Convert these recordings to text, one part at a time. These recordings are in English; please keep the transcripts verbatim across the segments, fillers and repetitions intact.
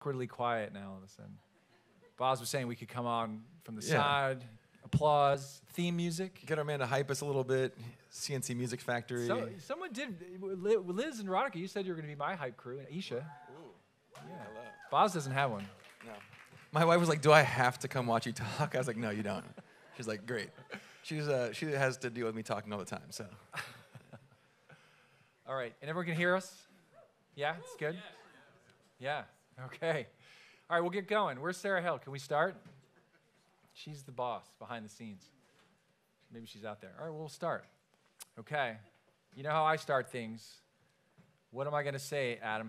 awkwardly quiet now all of a sudden. Boz was saying we could come on from the Yeah. side, applause, theme music. Get our man to hype us a little bit. C N C Music Factory. So, someone did, Liz and Ronica, you said you were going to be my hype crew, and Isha. Ooh, Yeah. hello. Boz doesn't have one. No. My wife was like, do I have to come watch you talk? I was like, no, you don't. She's like, great. She's, uh, she has to deal with me talking all the time, so. All right, and everyone can hear us? Yeah, it's good? Yeah, okay. All right, we'll get going. Where's Sarah Held? Can we start? She's the boss behind the scenes. Maybe she's out there. All right, we'll start. Okay. You know how I start things. What am I going to say, Adam?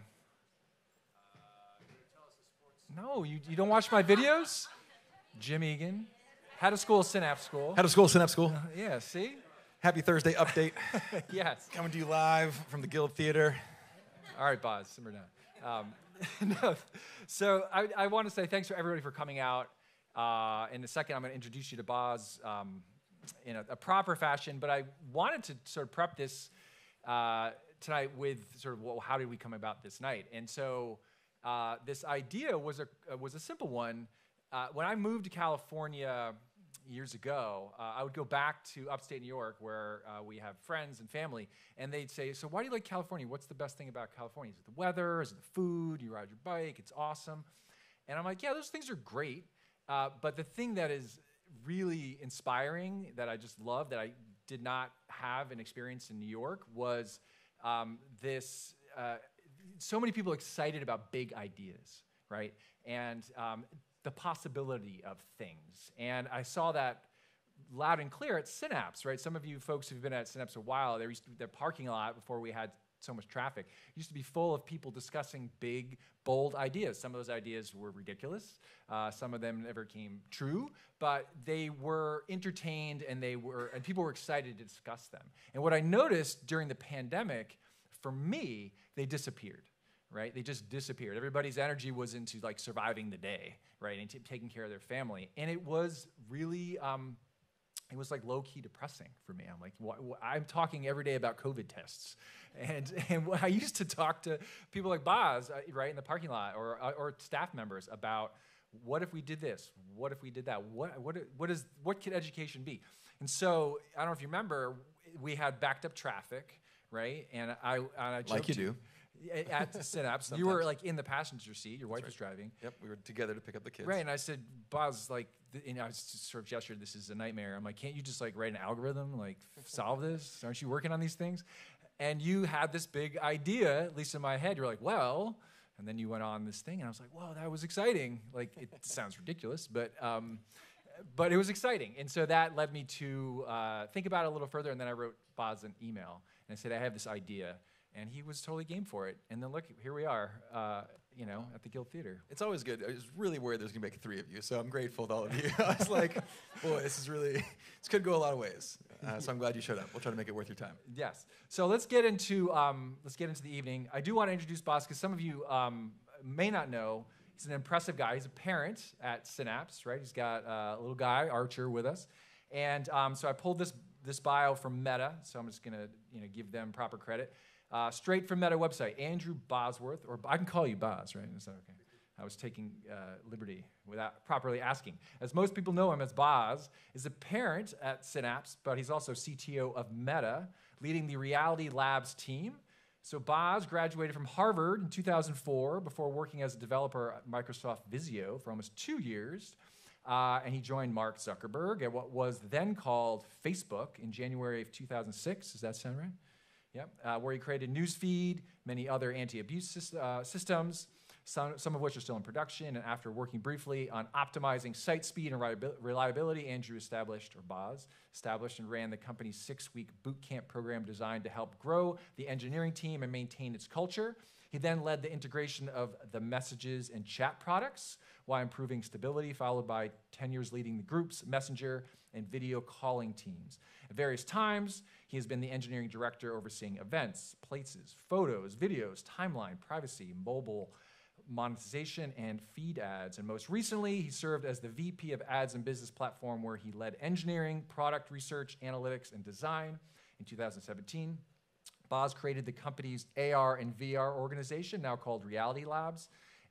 Uh, you're going to tell us the sports. No, you, you don't watch my videos? Jim Egan. Had a school, Synapse School. Had a school, Synapse School. Uh, yeah, see? Happy Thursday update. Yes. Coming to you live from the Guild Theater. All right, Boz, simmer down. Um, no, so I, I want to say thanks for everybody for coming out. Uh, in a second, I'm going to introduce you to Boz um, in a, a proper fashion, but I wanted to sort of prep this uh, tonight with sort of, well, how did we come about this night? And so uh, this idea was a, uh, was a simple one. Uh, when I moved to California years ago, uh, I would go back to upstate New York where uh, we have friends and family, and they'd say, so why do you like California? What's the best thing about California? Is it the weather? Is it the food? You ride your bike? It's awesome. And I'm like, yeah, those things are great. Uh, but the thing that is really inspiring, that I just love, that I did not have an experience in New York, was um, this, uh, so many people excited about big ideas, right? And um, the possibility of things. And I saw that loud and clear at Synapse, right? Some of you folks who've been at Synapse a while, there used to be the parking lot before we had so much traffic, used to be full of people discussing big, bold ideas. Some of those ideas were ridiculous. Uh, some of them never came true, but they were entertained and they were, and people were excited to discuss them. And what I noticed during the pandemic, for me, they disappeared. Right? They just disappeared. Everybody's energy was into like surviving the day, right? And t taking care of their family. And it was really, um, it was like low-key depressing for me. I'm like, wh wh I'm talking every day about COVID tests. And, and I used to talk to people like Boz, uh, right, in the parking lot, or, uh, or staff members about what if we did this? What if we did that? What, what, what, is, what could education be? And so, I don't know if you remember, we had backed up traffic, right? And I, and I Like you do. At Synapse, you were like in the passenger seat. Your wife That's was right. driving. Yep, we were together to pick up the kids. Right, and I said, Boz, like, th and I was just sort of gestured, this is a nightmare. I'm like, can't you just like write an algorithm, like solve this? Aren't you working on these things? And you had this big idea, at least in my head. You're like, well, and then you went on this thing, and I was like, whoa, that was exciting. Like, it sounds ridiculous, but um, but it was exciting. And so that led me to uh, think about it a little further, and then I wrote Boz an email, and I said, I have this idea. And he was totally game for it. And then look, here we are, uh, you know, at the Guild Theater. It's always good. I was really worried there's gonna be like three of you, so I'm grateful to all of you. I was like, boy, this is really, this could go a lot of ways. Uh, so I'm glad you showed up. We'll try to make it worth your time. Yes. So let's get into um, let's get into the evening. I do want to introduce Boz because some of you um, may not know. He's an impressive guy. He's a parent at Synapse, right? He's got uh, a little guy, Archer, with us. And um, so I pulled this this bio from Meta. So I'm just gonna you know give them proper credit. Uh, straight from Meta website, Andrew Bosworth, or I can call you Boz, right? Is that okay? I was taking uh, liberty without properly asking. As most people know him as Boz, is a parent at Synapse, but he's also C T O of Meta, leading the Reality Labs team. So Boz graduated from Harvard in two thousand four before working as a developer at Microsoft Visio for almost two years. Uh, and he joined Mark Zuckerberg at what was then called Facebook in January of two thousand six. Does that sound right? Yep, uh, where he created Newsfeed, many other anti-abuse uh, systems, some, some of which are still in production. And after working briefly on optimizing site speed and reliability, Andrew established, or Boz, established and ran the company's six-week boot camp program designed to help grow the engineering team and maintain its culture. He then led the integration of the messages and chat products while improving stability, followed by ten years leading the group's messenger and video calling teams. At various times, he has been the engineering director overseeing events, places, photos, videos, timeline, privacy, mobile monetization, and feed ads. And most recently, he served as the V P of Ads and Business Platform, where he led engineering, product research, analytics, and design. In two thousand seventeen, Boz created the company's A R and V R organization, now called Reality Labs,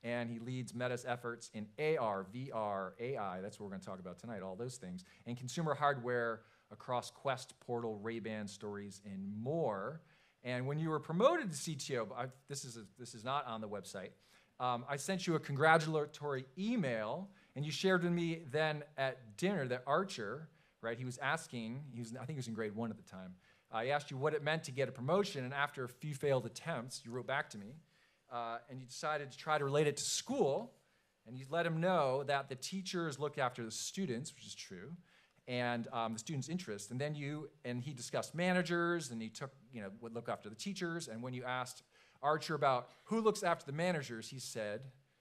and he leads Meta's efforts in A R, V R, A I, that's what we're going to talk about tonight, all those things, and consumer hardware across Quest, Portal, Ray-Ban, Stories, and more. And when you were promoted to C T O, I, this, is a, this is not on the website, um, I sent you a congratulatory email, and you shared with me then at dinner that Archer, right, he was asking, he was, I think he was in grade one at the time, uh, he asked you what it meant to get a promotion, and after a few failed attempts, you wrote back to me, uh, and you decided to try to relate it to school, and you let him know that the teachers looked after the students, which is true, and um, the students' interest, and then you, and he discussed managers, and he took, you know, would look after the teachers, and when you asked Archer about who looks after the managers, he said,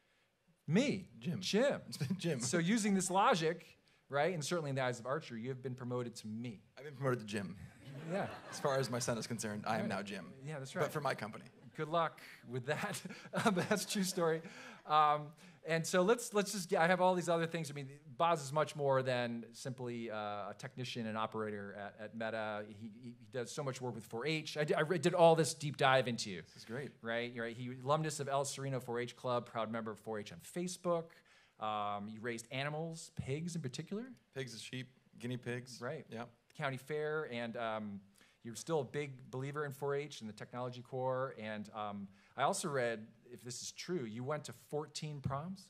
me, Jim. Jim. Jim. So using this logic, right, and certainly in the eyes of Archer, you have been promoted to me. I've been promoted to Jim. Yeah. As far as my son is concerned, I am Right. now Jim. Yeah, that's right. But for my company. Good luck with that. um, that's a true story. Um, and so let's let's just get, I have all these other things. I mean, Boz is much more than simply uh, a technician and operator at, at Meta. He, he, he does so much work with four H. I did, I did all this deep dive into you. This is great. Right? You're right. He alumnus of El Sereno four H Club, proud member of four H on Facebook. Um, you raised animals, pigs in particular. Pigs, sheep, guinea pigs. Right. Yeah. County Fair, and um, you're still a big believer in four H and the technology core. And um, I also read, if this is true, you went to fourteen proms.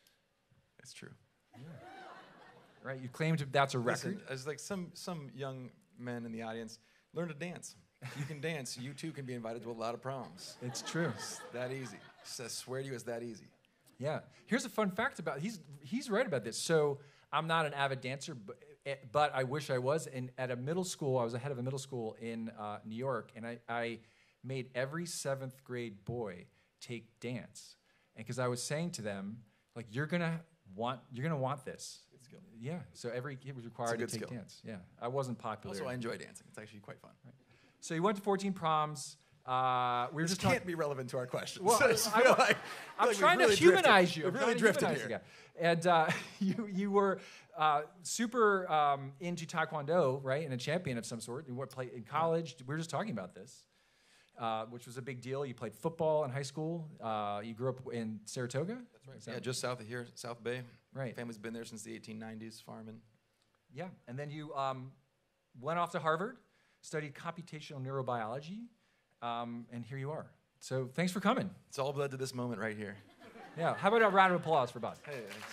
It's true. Yeah. Right? You claimed that's a record. Listen, as like some some young men in the audience, learn to dance. You can dance. You too can be invited to a lot of proms. It's true. It's that easy. I swear to you, it's that easy. Yeah. Here's a fun fact about he's he's right about this. So I'm not an avid dancer, but, but I wish I was. And at a middle school, I was the head of a middle school in uh, New York, and I, I made every seventh grade boy take dance, and because I was saying to them, like, you're gonna want you're gonna want this. Good skill. Yeah. So every kid was required to It's a take good skill. dance. Yeah. I wasn't popular. Also, I enjoy dancing. It's actually quite fun. Right. So you went to fourteen proms. Uh, we were This just can't talking. be relevant to our questions. Well, I just I- feel like, I'm like trying we've to really humanize drifted. you. We've I'm really trying to drifted humanize here. you. And uh, you you were uh, super um, into Taekwondo, right? And a champion of some sort. You were play in college. We were just talking about this, uh, which was a big deal. You played football in high school. Uh, you grew up in Saratoga. That's right. Is that- Yeah, just south of here, South Bay. Right. Family's been there since the eighteen nineties, farming. Yeah. And then you um, went off to Harvard, studied computational neurobiology, um, and here you are. So thanks for coming. It's all led to this moment right here. Yeah. How about a round of applause for Boz? Hey, thanks.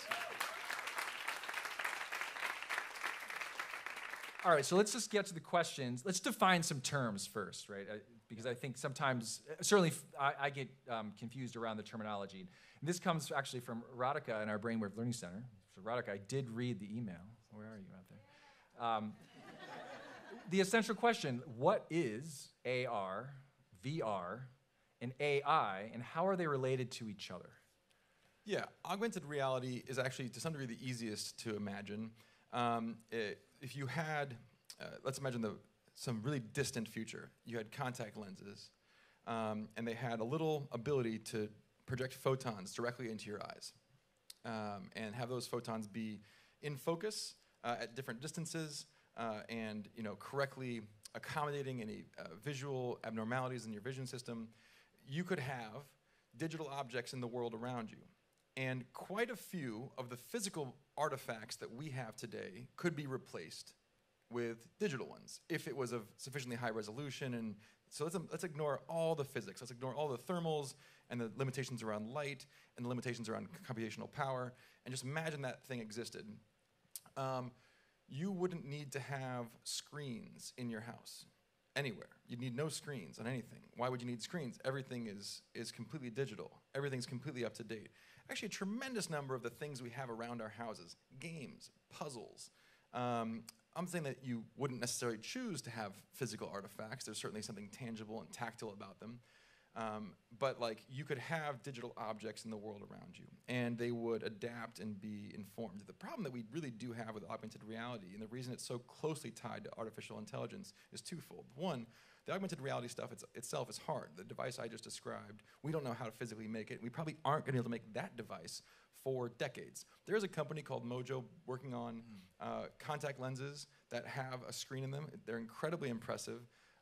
All right, so let's just get to the questions. Let's define some terms first, right? I, because I think sometimes, certainly f- I, I get um, confused around the terminology. And this comes actually from Radhika in our Brainwave Learning Center. So Radhika, I did read the email. Where are you out there? Um, the essential question, what is A R, V R, and A I, and how are they related to each other? Yeah, augmented reality is actually, to some degree, the easiest to imagine. Um, it, if you had, uh, let's imagine the, some really distant future. You had contact lenses, um, and they had a little ability to project photons directly into your eyes, um, and have those photons be in focus uh, at different distances, uh, and you know correctly accommodating any uh, visual abnormalities in your vision system. You could have digital objects in the world around you. And quite a few of the physical artifacts that we have today could be replaced with digital ones if it was of sufficiently high resolution. And so let's, let's ignore all the physics. Let's ignore all the thermals and the limitations around light and the limitations around computational power, and just imagine that thing existed. Um, you wouldn't need to have screens in your house anywhere. You'd need no screens on anything. Why would you need screens? Everything is, is completely digital. Everything's completely up to date. Actually, a tremendous number of the things we have around our houses, games, puzzles. Um, I'm saying that you wouldn't necessarily choose to have physical artifacts. There's certainly something tangible and tactile about them. Um, but like you could have digital objects in the world around you, and they would adapt and be informed. The problem that we really do have with augmented reality, and the reason it's so closely tied to artificial intelligence, is twofold. One, the augmented reality stuff it's, itself is hard. The device I just described, we don't know how to physically make it. We probably aren't going to be able to make that device for decades. There's a company called Mojo working on uh, contact lenses that have a screen in them. They're incredibly impressive.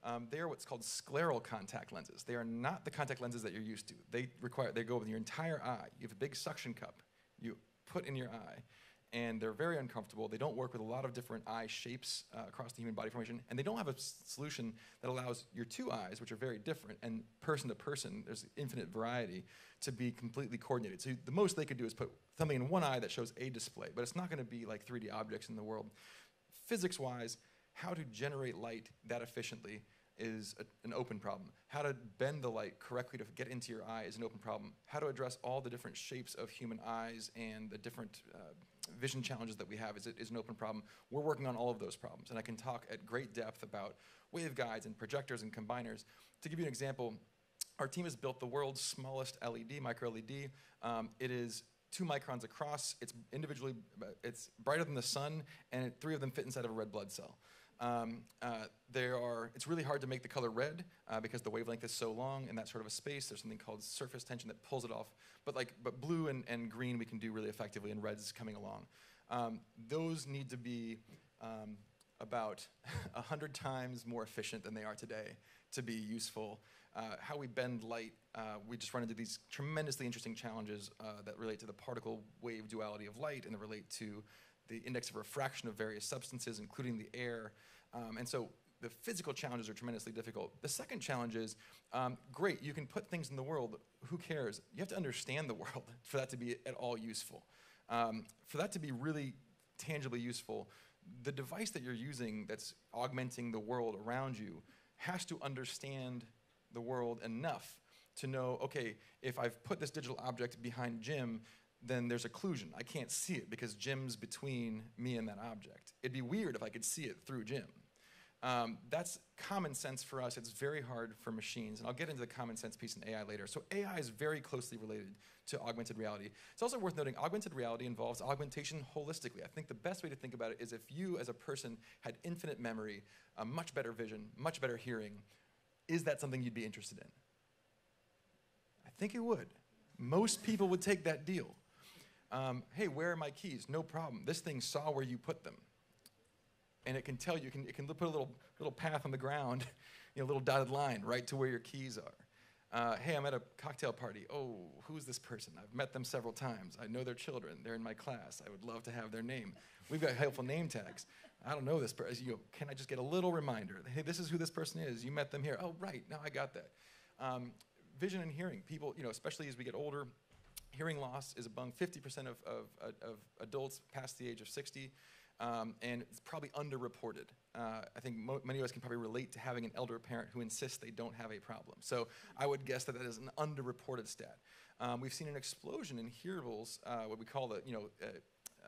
Um, they are what's called scleral contact lenses. They are not the contact lenses that you're used to. They require, they go with your entire eye. You have a big suction cup you put in your eye, and they're very uncomfortable. They don't work with a lot of different eye shapes uh, across the human body formation, and they don't have a s solution that allows your two eyes, which are very different, and person to person, there's infinite variety, to be completely coordinated. So the most they could do is put something in one eye that shows a display, but it's not going to be like three D objects in the world. Physics-wise, how to generate light that efficiently is a, an open problem. How to bend the light correctly to get into your eye is an open problem. How to address all the different shapes of human eyes and the different uh, vision challenges that we have is, is an open problem. We're working on all of those problems, and I can talk at great depth about waveguides and projectors and combiners. To give you an example, our team has built the world's smallest L E D, micro L E D. Um, it is two microns across. It's individually, it's brighter than the sun, and three of them fit inside of a red blood cell. Um, uh, there are, it's really hard to make the color red uh, because the wavelength is so long in that sort of a space. There's something called surface tension that pulls it off. But like, but blue and, and green we can do really effectively, and red's coming along. Um, those need to be um, about a hundred times more efficient than they are today to be useful. Uh, how we bend light, uh, we just run into these tremendously interesting challenges uh, that relate to the particle wave duality of light, and that relate to the index of refraction of various substances, including the air. Um, and so the physical challenges are tremendously difficult. The second challenge is, um, great, you can put things in the world, who cares? You have to understand the world for that to be at all useful. Um, for that to be really tangibly useful, the device that you're using that's augmenting the world around you has to understand the world enough to know, okay, if I've put this digital object behind Jim, then there's occlusion. I can't see it because Jim's between me and that object. It'd be weird if I could see it through Jim. Um, that's common sense for us. It's very hard for machines, and I'll get into the common sense piece in A I later. So A I is very closely related to augmented reality. It's also worth noting augmented reality involves augmentation holistically. I think the best way to think about it is if you as a person had infinite memory, a much better vision, much better hearing, is that something you'd be interested in? I think it would. Most people would take that deal. Um, hey, where are my keys? No problem. This thing saw where you put them. And it can tell you, it can, it can put a little, little path on the ground, you know, a little dotted line right to where your keys are. Uh, hey, I'm at a cocktail party. Oh, who's this person? I've met them several times. I know their children. They're in my class. I would love to have their name. We've got helpful name tags. I don't know this person. You know, can I just get a little reminder? Hey, this is who this person is. You met them here. Oh, right. Now I got that. Um, vision and hearing. People, you know, especially as we get older, hearing loss is among fifty percent of, of, of adults past the age of sixty, um, and it's probably underreported. Uh, I think mo many of us can probably relate to having an elder parent who insists they don't have a problem. So I would guess that that is an underreported stat. Um, we've seen an explosion in hearables, uh, what we call the, you know, uh, uh,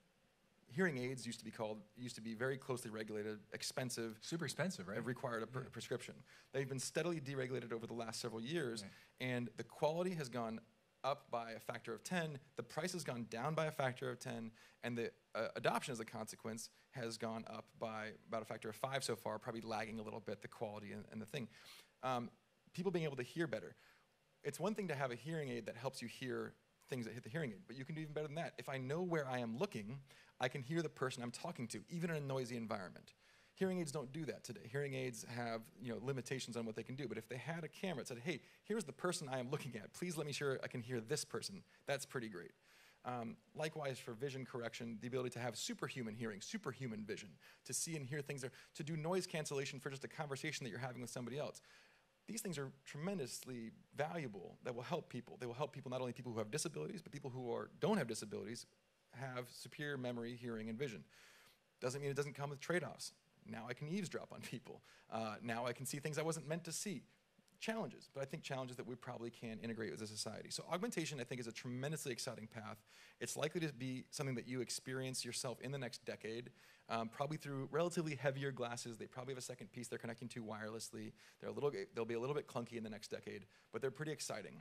hearing aids used to be called, used to be very closely regulated, expensive. Super expensive, right? Required a pr yeah. prescription. They've been steadily deregulated over the last several years, right. and the quality has gone up by a factor of ten, the price has gone down by a factor of ten, and the uh, adoption as a consequence has gone up by about a factor of five so far, probably lagging a little bit, the quality and, and the thing. Um, people being able to hear better. It's one thing to have a hearing aid that helps you hear things that hit the hearing aid, but you can do even better than that. If I know where I am looking, I can hear the person I'm talking to, even in a noisy environment. Hearing aids don't do that today. Hearing aids have, you know, limitations on what they can do, but if they had a camera that said, hey, here's the person I am looking at, please let me sure I can hear this person, that's pretty great. Um, likewise, for vision correction, the ability to have superhuman hearing, superhuman vision, to see and hear things, there, to do noise cancellation for just a conversation that you're having with somebody else. These things are tremendously valuable that will help people. They will help people, not only people who have disabilities, but people who are, don't have disabilities, have superior memory, hearing, and vision. Doesn't mean it doesn't come with trade-offs. Now I can eavesdrop on people. Uh, now I can see things I wasn't meant to see. Challenges, but I think challenges that we probably can integrate as a society. So augmentation, I think, is a tremendously exciting path. It's likely to be something that you experience yourself in the next decade, um, probably through relatively heavier glasses. They probably have a second piece they're connecting to wirelessly. They're a little, they'll be a little bit clunky in the next decade, but they're pretty exciting.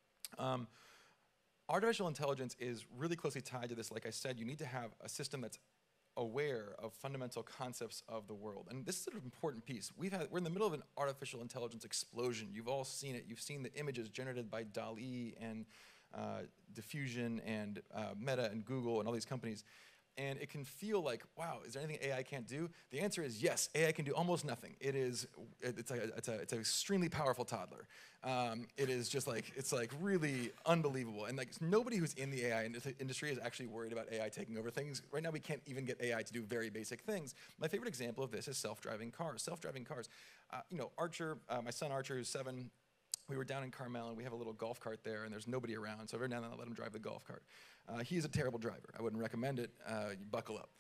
Um, artificial intelligence is really closely tied to this. Like I said, you need to have a system that's aware of fundamental concepts of the world. And this is an important piece. We've had, we're in the middle of an artificial intelligence explosion. You've all seen it. You've seen the images generated by DALL-E and uh, Diffusion and uh, Meta and Google and all these companies. And it can feel like, wow, is there anything A I can't do? The answer is yes, A I can do almost nothing. It is, it's a, it's a, it's an extremely powerful toddler. Um, it is just like, it's like really unbelievable. And like nobody who's in the A I industry is actually worried about A I taking over things. Right now we can't even get A I to do very basic things. My favorite example of this is self-driving cars. Self-driving cars, uh, you know, Archer, uh, my son Archer who's seven, we were down in Carmel and we have a little golf cart there and there's nobody around. So every now and then I let him drive the golf cart. Uh, he's a terrible driver. I wouldn't recommend it. Uh, you buckle up.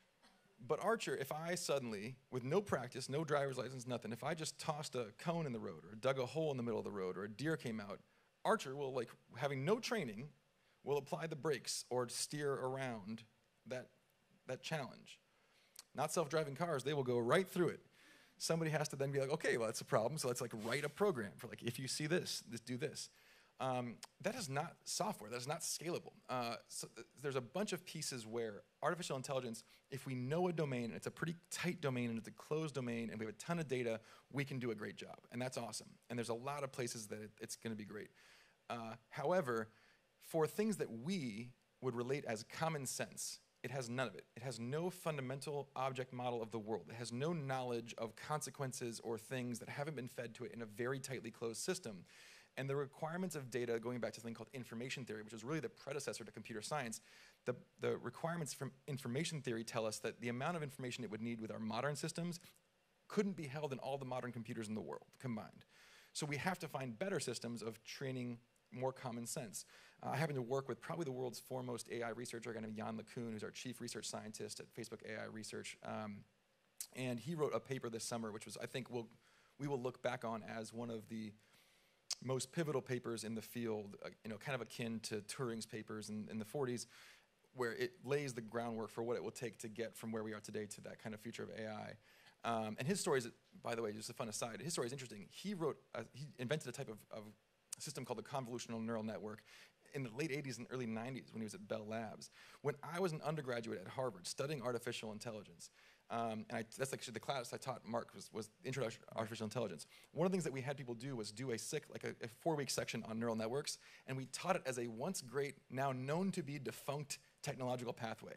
But Archer, if I suddenly, with no practice, no driver's license, nothing, if I just tossed a cone in the road or dug a hole in the middle of the road or a deer came out, Archer will, like, having no training, will apply the brakes or steer around that, that challenge. Not self-driving cars, they will go right through it. Somebody has to then be like, okay, well, that's a problem, so let's like write a program for like, if you see this, this do this. Um, that is not software, that is not scalable. Uh, so th there's a bunch of pieces where artificial intelligence, if we know a domain, and it's a pretty tight domain, and it's a closed domain, and we have a ton of data, we can do a great job, and that's awesome. And there's a lot of places that it, it's gonna be great. Uh, however, for things that we would relate as common sense, it has none of it. It has no fundamental object model of the world. It has no knowledge of consequences or things that haven't been fed to it in a very tightly closed system. And the requirements of data, going back to something called information theory, which is really the predecessor to computer science, the, the requirements from information theory tell us that the amount of information it would need with our modern systems couldn't be held in all the modern computers in the world combined. So we have to find better systems of training more common sense. Uh, I happen to work with probably the world's foremost A I researcher, a guy named Jan LeCun, who's our chief research scientist at Facebook A I Research. Um, and he wrote a paper this summer, which was, I think, we'll, we will look back on as one of the most pivotal papers in the field, uh, you know, kind of akin to Turing's papers in, in the forties, where it lays the groundwork for what it will take to get from where we are today to that kind of future of A I. Um, and his story is, by the way, just a fun aside, his story is interesting. He wrote, a, he invented a type of, of system called the convolutional neural network in the late eighties and early nineties when he was at Bell Labs. When I was an undergraduate at Harvard studying artificial intelligence, um, and I, that's actually the class I taught Mark was, was Introduction to Artificial Intelligence. One of the things that we had people do was do a sick, like a, a four-week section on neural networks, and we taught it as a once great, now known to be defunct technological pathway.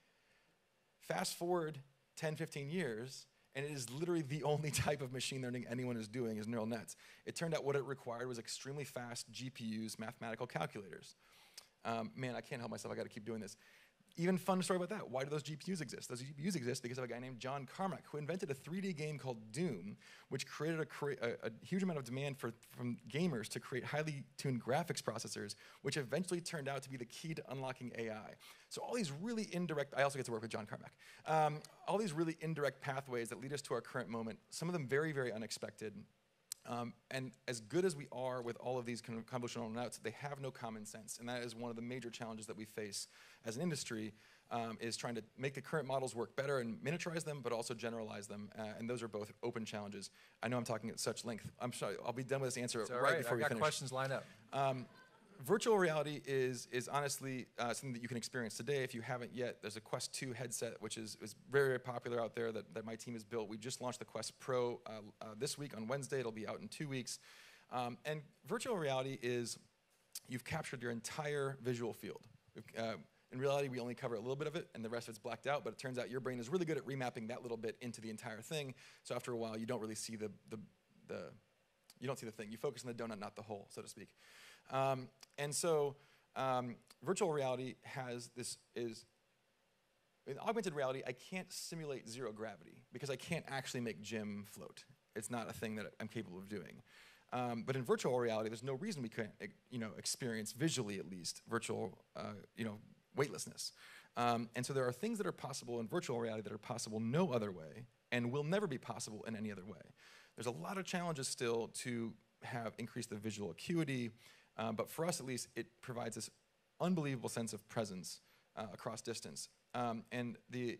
Fast forward ten, fifteen years, and it is literally the only type of machine learning anyone is doing is neural nets. It turned out what it required was extremely fast G P Us, mathematical calculators. Um, man, I can't help myself, I gotta keep doing this. Even fun story about that, why do those G P Us exist? Those G P Us exist because of a guy named John Carmack who invented a three D game called Doom, which created a, cre a, a huge amount of demand for, from gamers to create highly tuned graphics processors, which eventually turned out to be the key to unlocking A I. So all these really indirect, I also get to work with John Carmack, um, all these really indirect pathways that lead us to our current moment, some of them very, very unexpected. Um, and as good as we are with all of these convolutional nets, they have no common sense. And that is one of the major challenges that we face as an industry, um, is trying to make the current models work better and miniaturize them, but also generalize them. Uh, and those are both open challenges. I know I'm talking at such length. I'm sorry, I'll be done with this answer right, right before I've we got finish. questions lined up. Um, Virtual reality is, is honestly uh, something that you can experience today. If you haven't yet, there's a Quest two headset, which is, is very, very popular out there that, that my team has built. We just launched the Quest Pro uh, uh, this week on Wednesday. It'll be out in two weeks. Um, and virtual reality is, you've captured your entire visual field. Uh, in reality, we only cover a little bit of it, and the rest of it's blacked out, but it turns out your brain is really good at remapping that little bit into the entire thing. So after a while, you don't really see the, the, the you don't see the thing. You focus on the donut, not the hole, so to speak. Um, and so um, virtual reality has this, is, in augmented reality, I can't simulate zero gravity because I can't actually make Jim float. It's not a thing that I'm capable of doing. Um, but in virtual reality, there's no reason we can't, you know, experience visually at least virtual, uh, you know, weightlessness. Um, and so there are things that are possible in virtual reality that are possible no other way and will never be possible in any other way. There's a lot of challenges still to have increased the visual acuity. Um, but for us, at least, it provides this unbelievable sense of presence uh, across distance. Um, and the,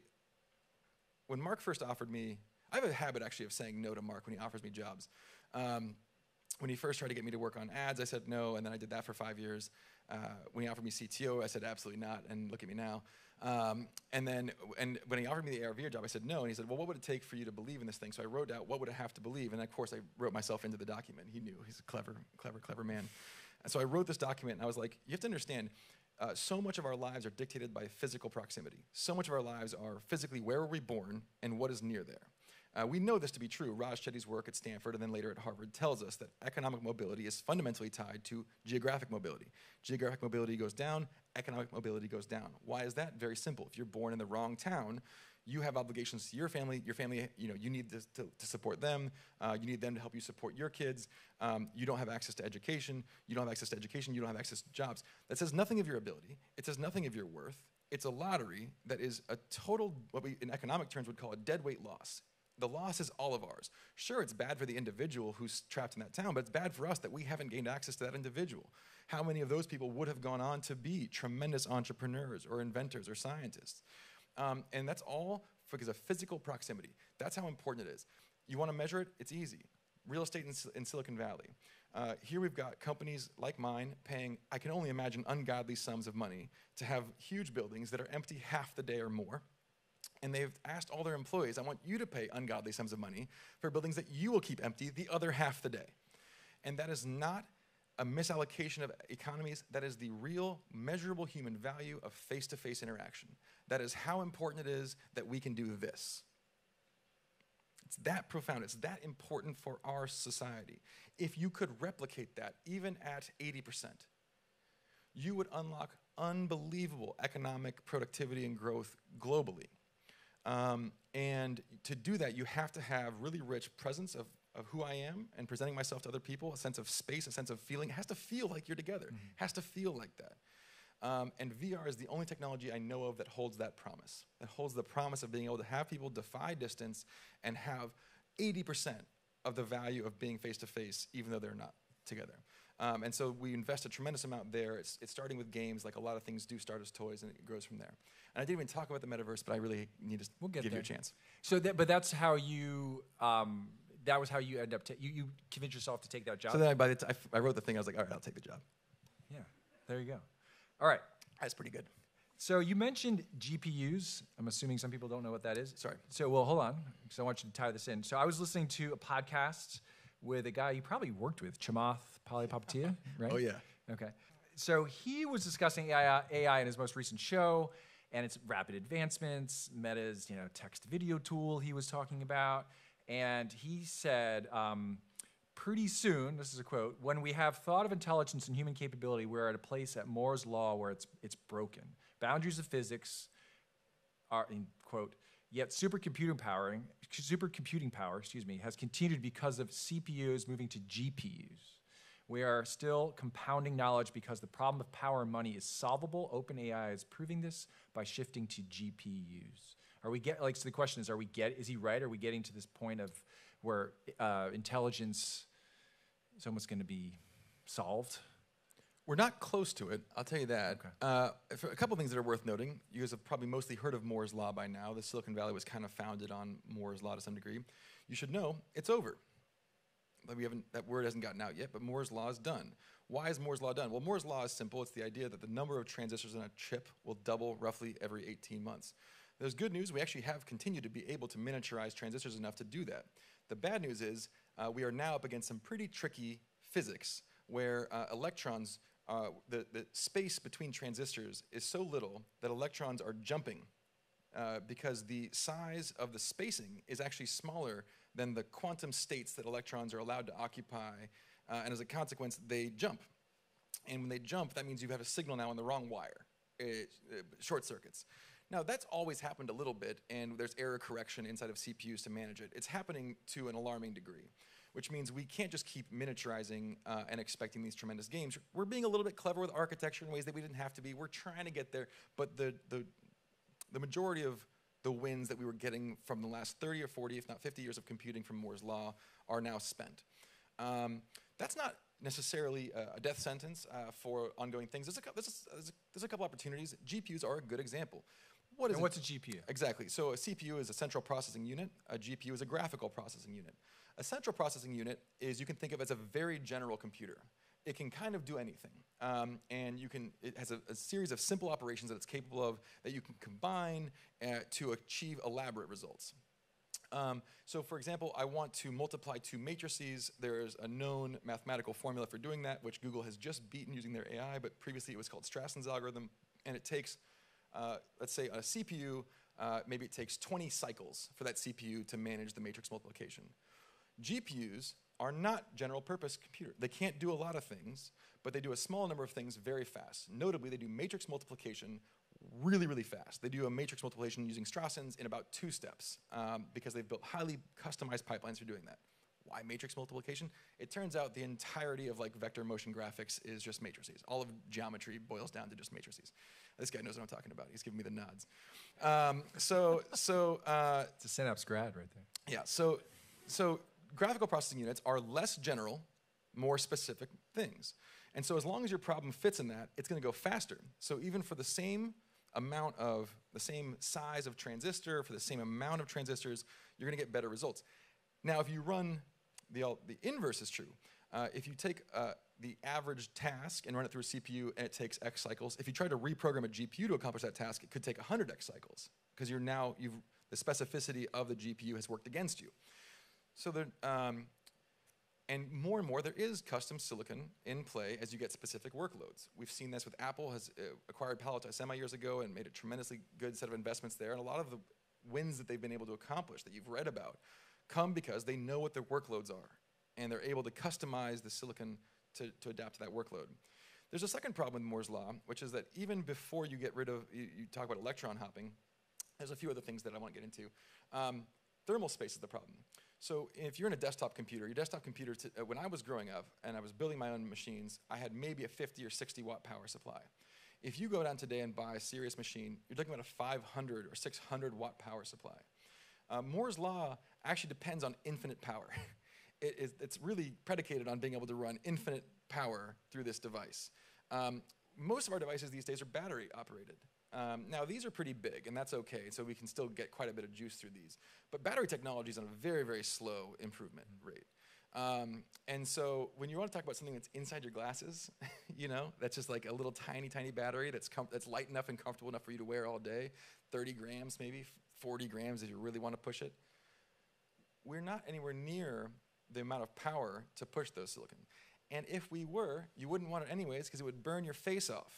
when Mark first offered me, I have a habit actually of saying no to Mark when he offers me jobs. Um, when he first tried to get me to work on ads, I said no, and then I did that for five years. Uh, when he offered me C T O, I said absolutely not, and look at me now. Um, and then and when he offered me the A R V R job, I said no, and he said, well, what would it take for you to believe in this thing? So I wrote out, what would I have to believe? And of course, I wrote myself into the document. He knew, he's a clever, clever, clever man. And so I wrote this document, and I was like, you have to understand, Uh, so much of our lives are dictated by physical proximity. So much of our lives are physically where were we born and what is near there. Uh, we know this to be true. Raj Chetty's work at Stanford and then later at Harvard tells us that economic mobility is fundamentally tied to geographic mobility. Geographic mobility goes down, economic mobility goes down. Why is that? Very simple. If you're born in the wrong town, you have obligations to your family. Your family, you know, you need to, to, to support them. Uh, you need them to help you support your kids. Um, you don't have access to education. You don't have access to education. You don't have access to jobs. That says nothing of your ability. It says nothing of your worth. It's a lottery that is a total, what we in economic terms would call a deadweight loss. The loss is all of ours. Sure, it's bad for the individual who's trapped in that town, but it's bad for us that we haven't gained access to that individual. How many of those people would have gone on to be tremendous entrepreneurs or inventors or scientists? Um, and that's all because of physical proximity. That's how important it is. You want to measure it? It's easy. Real estate in, in Silicon Valley. Uh, here we've got companies like mine paying, I can only imagine, ungodly sums of money to have huge buildings that are empty half the day or more. And they've asked all their employees, I want you to pay ungodly sums of money for buildings that you will keep empty the other half the day. And that is not a misallocation of economies. That is the real, measurable human value of face-to-face interaction. That is how important it is that we can do this. It's that profound. It's that important for our society. If you could replicate that, even at eighty percent, you would unlock unbelievable economic productivity and growth globally. Um, and to do that, you have to have really rich presence of, of who I am and presenting myself to other people, a sense of space, a sense of feeling. It has to feel like you're together. Mm-hmm. It has to feel like that. Um, and V R is the only technology I know of that holds that promise, that holds the promise of being able to have people defy distance and have eighty percent of the value of being face-to-face, even though they're not together. Um, and so we invest a tremendous amount there. It's, it's starting with games, like a lot of things do start as toys, and it grows from there. And I didn't even talk about the metaverse, but I really need to we'll get give there. you a chance. So, that, but that's how you, um, that was how you end up, ta- you, you convinced yourself to take that job? So then I, by the t- I, f- I wrote the thing, I was like, all right, I'll take the job. Yeah, there you go. All right. That's pretty good. So you mentioned G P Us. I'm assuming some people don't know what that is. Sorry. So, well, hold on, because I want you to tie this in. So I was listening to a podcast with a guy you probably worked with, Chamath Palihapitiya, right? Oh, yeah. Okay. So he was discussing A I, A I in his most recent show, and its rapid advancements, Meta's, you know, text-video tool he was talking about, and he said, um, pretty soon, this is a quote, when we have thought of intelligence and human capability, we're at a place at Moore's law where it's, it's broken. Boundaries of physics are, in quote, yet supercomputing power, supercomputing power, excuse me, has continued because of C P Us moving to G P Us. We are still compounding knowledge because the problem of power and money is solvable. OpenAI is proving this by shifting to G P Us. Are we get like so the question is, are we get is he right? Are we getting to this point of where uh, intelligence is almost going to be solved? We're not close to it, I'll tell you that. Okay. Uh, for a couple things that are worth noting. You guys have probably mostly heard of Moore's Law by now. The Silicon Valley was kind of founded on Moore's Law to some degree. You should know it's over. Like we haven't, that word hasn't gotten out yet, but Moore's Law is done. Why is Moore's Law done? Well, Moore's Law is simple. It's the idea that the number of transistors in a chip will double roughly every eighteen months. There's good news. We actually have continued to be able to miniaturize transistors enough to do that. The bad news is uh, we are now up against some pretty tricky physics where uh, electrons, uh, the, the space between transistors is so little that electrons are jumping uh, because the size of the spacing is actually smaller than the quantum states that electrons are allowed to occupy, uh, and as a consequence, they jump. And when they jump, that means you have a signal now on the wrong wire. It, it short circuits. Now, that's always happened a little bit, and there's error correction inside of C P Us to manage it. It's happening to an alarming degree, which means we can't just keep miniaturizing uh, and expecting these tremendous games. We're being a little bit clever with architecture in ways that we didn't have to be. We're trying to get there, but the, the, the majority of the wins that we were getting from the last thirty or forty, if not fifty years of computing from Moore's Law are now spent. Um, that's not necessarily a, a death sentence uh, for ongoing things. There's a, there's, a, there's, a, there's a couple opportunities. G P Us are a good example. What is and a, what's a G P U? Exactly. So a C P U is a central processing unit. A G P U is a graphical processing unit. A central processing unit is you can think of as a very general computer. It can kind of do anything. Um, and you can, it has a, a series of simple operations that it's capable of that you can combine uh, to achieve elaborate results. Um, so for example, I want to multiply two matrices. There's a known mathematical formula for doing that, which Google has just beaten using their A I, but previously it was called Strasson's algorithm. And it takes, uh, let's say, a C P U, uh, maybe it takes twenty cycles for that C P U to manage the matrix multiplication. G P Us are not general purpose computer. They can't do a lot of things, but they do a small number of things very fast. Notably, they do matrix multiplication really, really fast. They do a matrix multiplication using Strasson's in about two steps um, because they've built highly customized pipelines for doing that. Why matrix multiplication? It turns out the entirety of like vector motion graphics is just matrices. All of geometry boils down to just matrices. This guy knows what I'm talking about. He's giving me the nods. Um, so, so uh, it's a Synapse grad right there. Yeah. So, so graphical processing units are less general, more specific things. And so as long as your problem fits in that, it's going to go faster. So even for the same amount of, the same size of transistor, for the same amount of transistors, you're going to get better results. Now, if you run, the, the inverse is true. Uh, if you take uh, the average task and run it through a C P U and it takes X cycles, if you try to reprogram a G P U to accomplish that task, it could take one hundred X cycles because you're now, you've, the specificity of the G P U has worked against you. So there, um, and more and more, there is custom silicon in play as you get specific workloads. We've seen this with Apple, has uh, acquired Palo Alto Semi years ago and made a tremendously good set of investments there. And a lot of the wins that they've been able to accomplish that you've read about come because they know what their workloads are. And they're able to customize the silicon to, to adapt to that workload. There's a second problem with Moore's law, which is that even before you get rid of, you, you talk about electron hopping, there's a few other things that I want to get into. Um, thermal space is the problem. So if you're in a desktop computer, your desktop computer, t uh, when I was growing up and I was building my own machines, I had maybe a fifty or sixty watt power supply. If you go down today and buy a serious machine, you're talking about a five hundred or six hundred watt power supply. Uh, Moore's law actually depends on infinite power. it is, it's really predicated on being able to run infinite power through this device. Um, most of our devices these days are battery operated. Um, now, these are pretty big, and that's okay, so we can still get quite a bit of juice through these. But battery technology is on a very, very slow improvement rate. Um, and so when you want to talk about something that's inside your glasses, you know, that's just like a little tiny, tiny battery that's, that's light enough and comfortable enough for you to wear all day, thirty grams maybe, forty grams if you really want to push it, we're not anywhere near the amount of power to push those silicon. And if we were, you wouldn't want it anyways because it would burn your face off.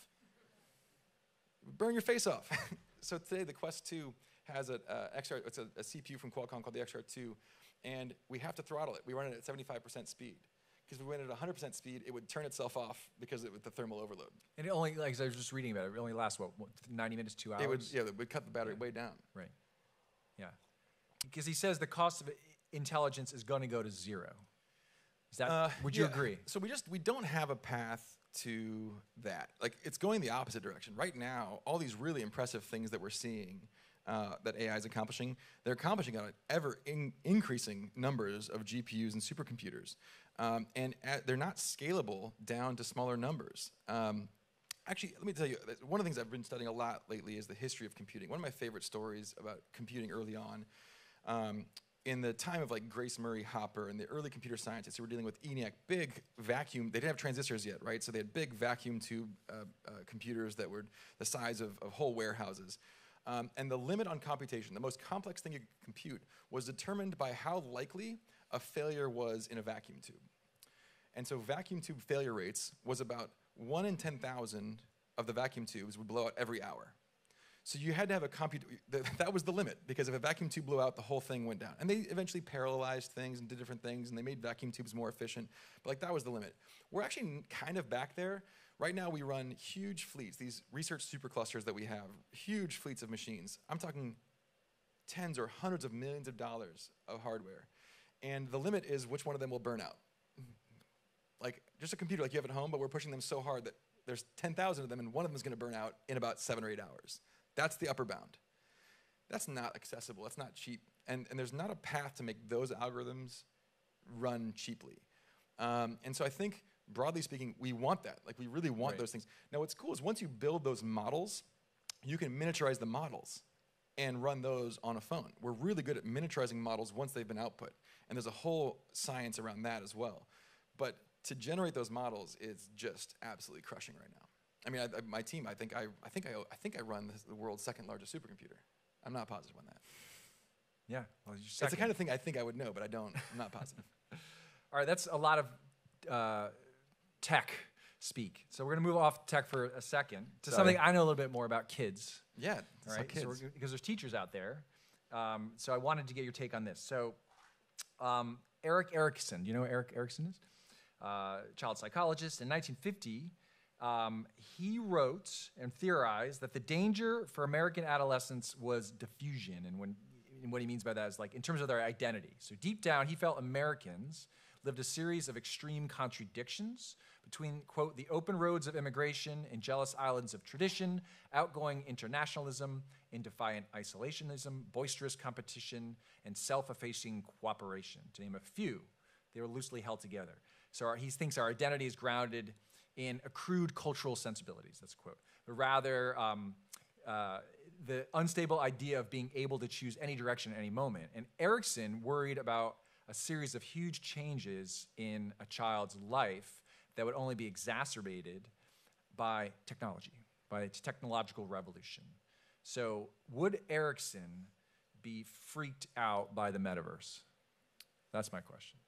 Burn your face off. So today the Quest two has a, uh, X R, it's a, a C P U from Qualcomm called the X R two, and we have to throttle it. We run it at seventy-five percent speed. Because if we went at one hundred percent speed, it would turn itself off because it, with the thermal overload. And it only, like I was just reading about it, it only lasts, what, what ninety minutes, two hours? It would, yeah, it would cut the battery yeah. way down. Right. Yeah. Because he says the cost of intelligence is going to go to zero. Is that, uh, would you yeah. agree? So we just, we don't have a path to that. Like, it's going the opposite direction. Right now, all these really impressive things that we're seeing uh, that A I is accomplishing, they're accomplishing on ever in increasing numbers of G P Us and supercomputers. Um, and at, they're not scalable down to smaller numbers. Um, actually, let me tell you, one of the things I've been studying a lot lately is the history of computing. One of my favorite stories about computing early on, um, in the time of like Grace Murray Hopper and the early computer scientists who were dealing with ENIAC, big vacuum, they didn't have transistors yet, right? So they had big vacuum tube uh, uh, computers that were the size of, of whole warehouses. Um, and the limit on computation, the most complex thing you could compute, was determined by how likely a failure was in a vacuum tube. And so vacuum tube failure rates was about one in ten thousand of the vacuum tubes would blow out every hour. So you had to have a compute, th that was the limit, because if a vacuum tube blew out, the whole thing went down. And they eventually parallelized things and did different things, and they made vacuum tubes more efficient, but like that was the limit. We're actually kind of back there. Right now we run huge fleets, these research superclusters that we have, huge fleets of machines. I'm talking tens or hundreds of millions of dollars of hardware. And the limit is which one of them will burn out. Like just a computer like you have at home, but we're pushing them so hard that there's ten thousand of them and one of them is gonna burn out in about seven or eight hours. That's the upper bound. That's not accessible, that's not cheap. And, and there's not a path to make those algorithms run cheaply. Um, and so I think, broadly speaking, we want that. Like we really want right. those things. Now what's cool is once you build those models, you can miniaturize the models and run those on a phone. We're really good at miniaturizing models once they've been output. And there's a whole science around that as well. But to generate those models is just absolutely crushing right now. I mean, I, I, my team, I think I, I think I, I think I run the, the world's second largest supercomputer. I'm not positive on that. Yeah, well, you're It's the second. kind of thing I think I would know, but I don't. I'm not positive. All right, that's a lot of uh, tech speak. So we're going to move off tech for a second to Sorry. something I know a little bit more about kids. Yeah, All right. right, Kids. so we're, because there's teachers out there. Um, so I wanted to get your take on this. So um, Eric Erikson, do you know who Eric Erikson is? Uh, child psychologist. In nineteen fifty, um, he wrote and theorized that the danger for American adolescents was diffusion. And, when, and what he means by that is like in terms of their identity. So deep down, he felt Americans lived a series of extreme contradictions between, quote, the open roads of immigration and jealous islands of tradition, outgoing internationalism and defiant isolationism, boisterous competition, and self-effacing cooperation, to name a few. They were loosely held together. So our, he thinks our identity is grounded in accrued cultural sensibilities, that's a quote, but rather um, uh, the unstable idea of being able to choose any direction at any moment. And Erikson worried about a series of huge changes in a child's life that would only be exacerbated by technology, by technological revolution. So would Erikson be freaked out by the metaverse? That's my question.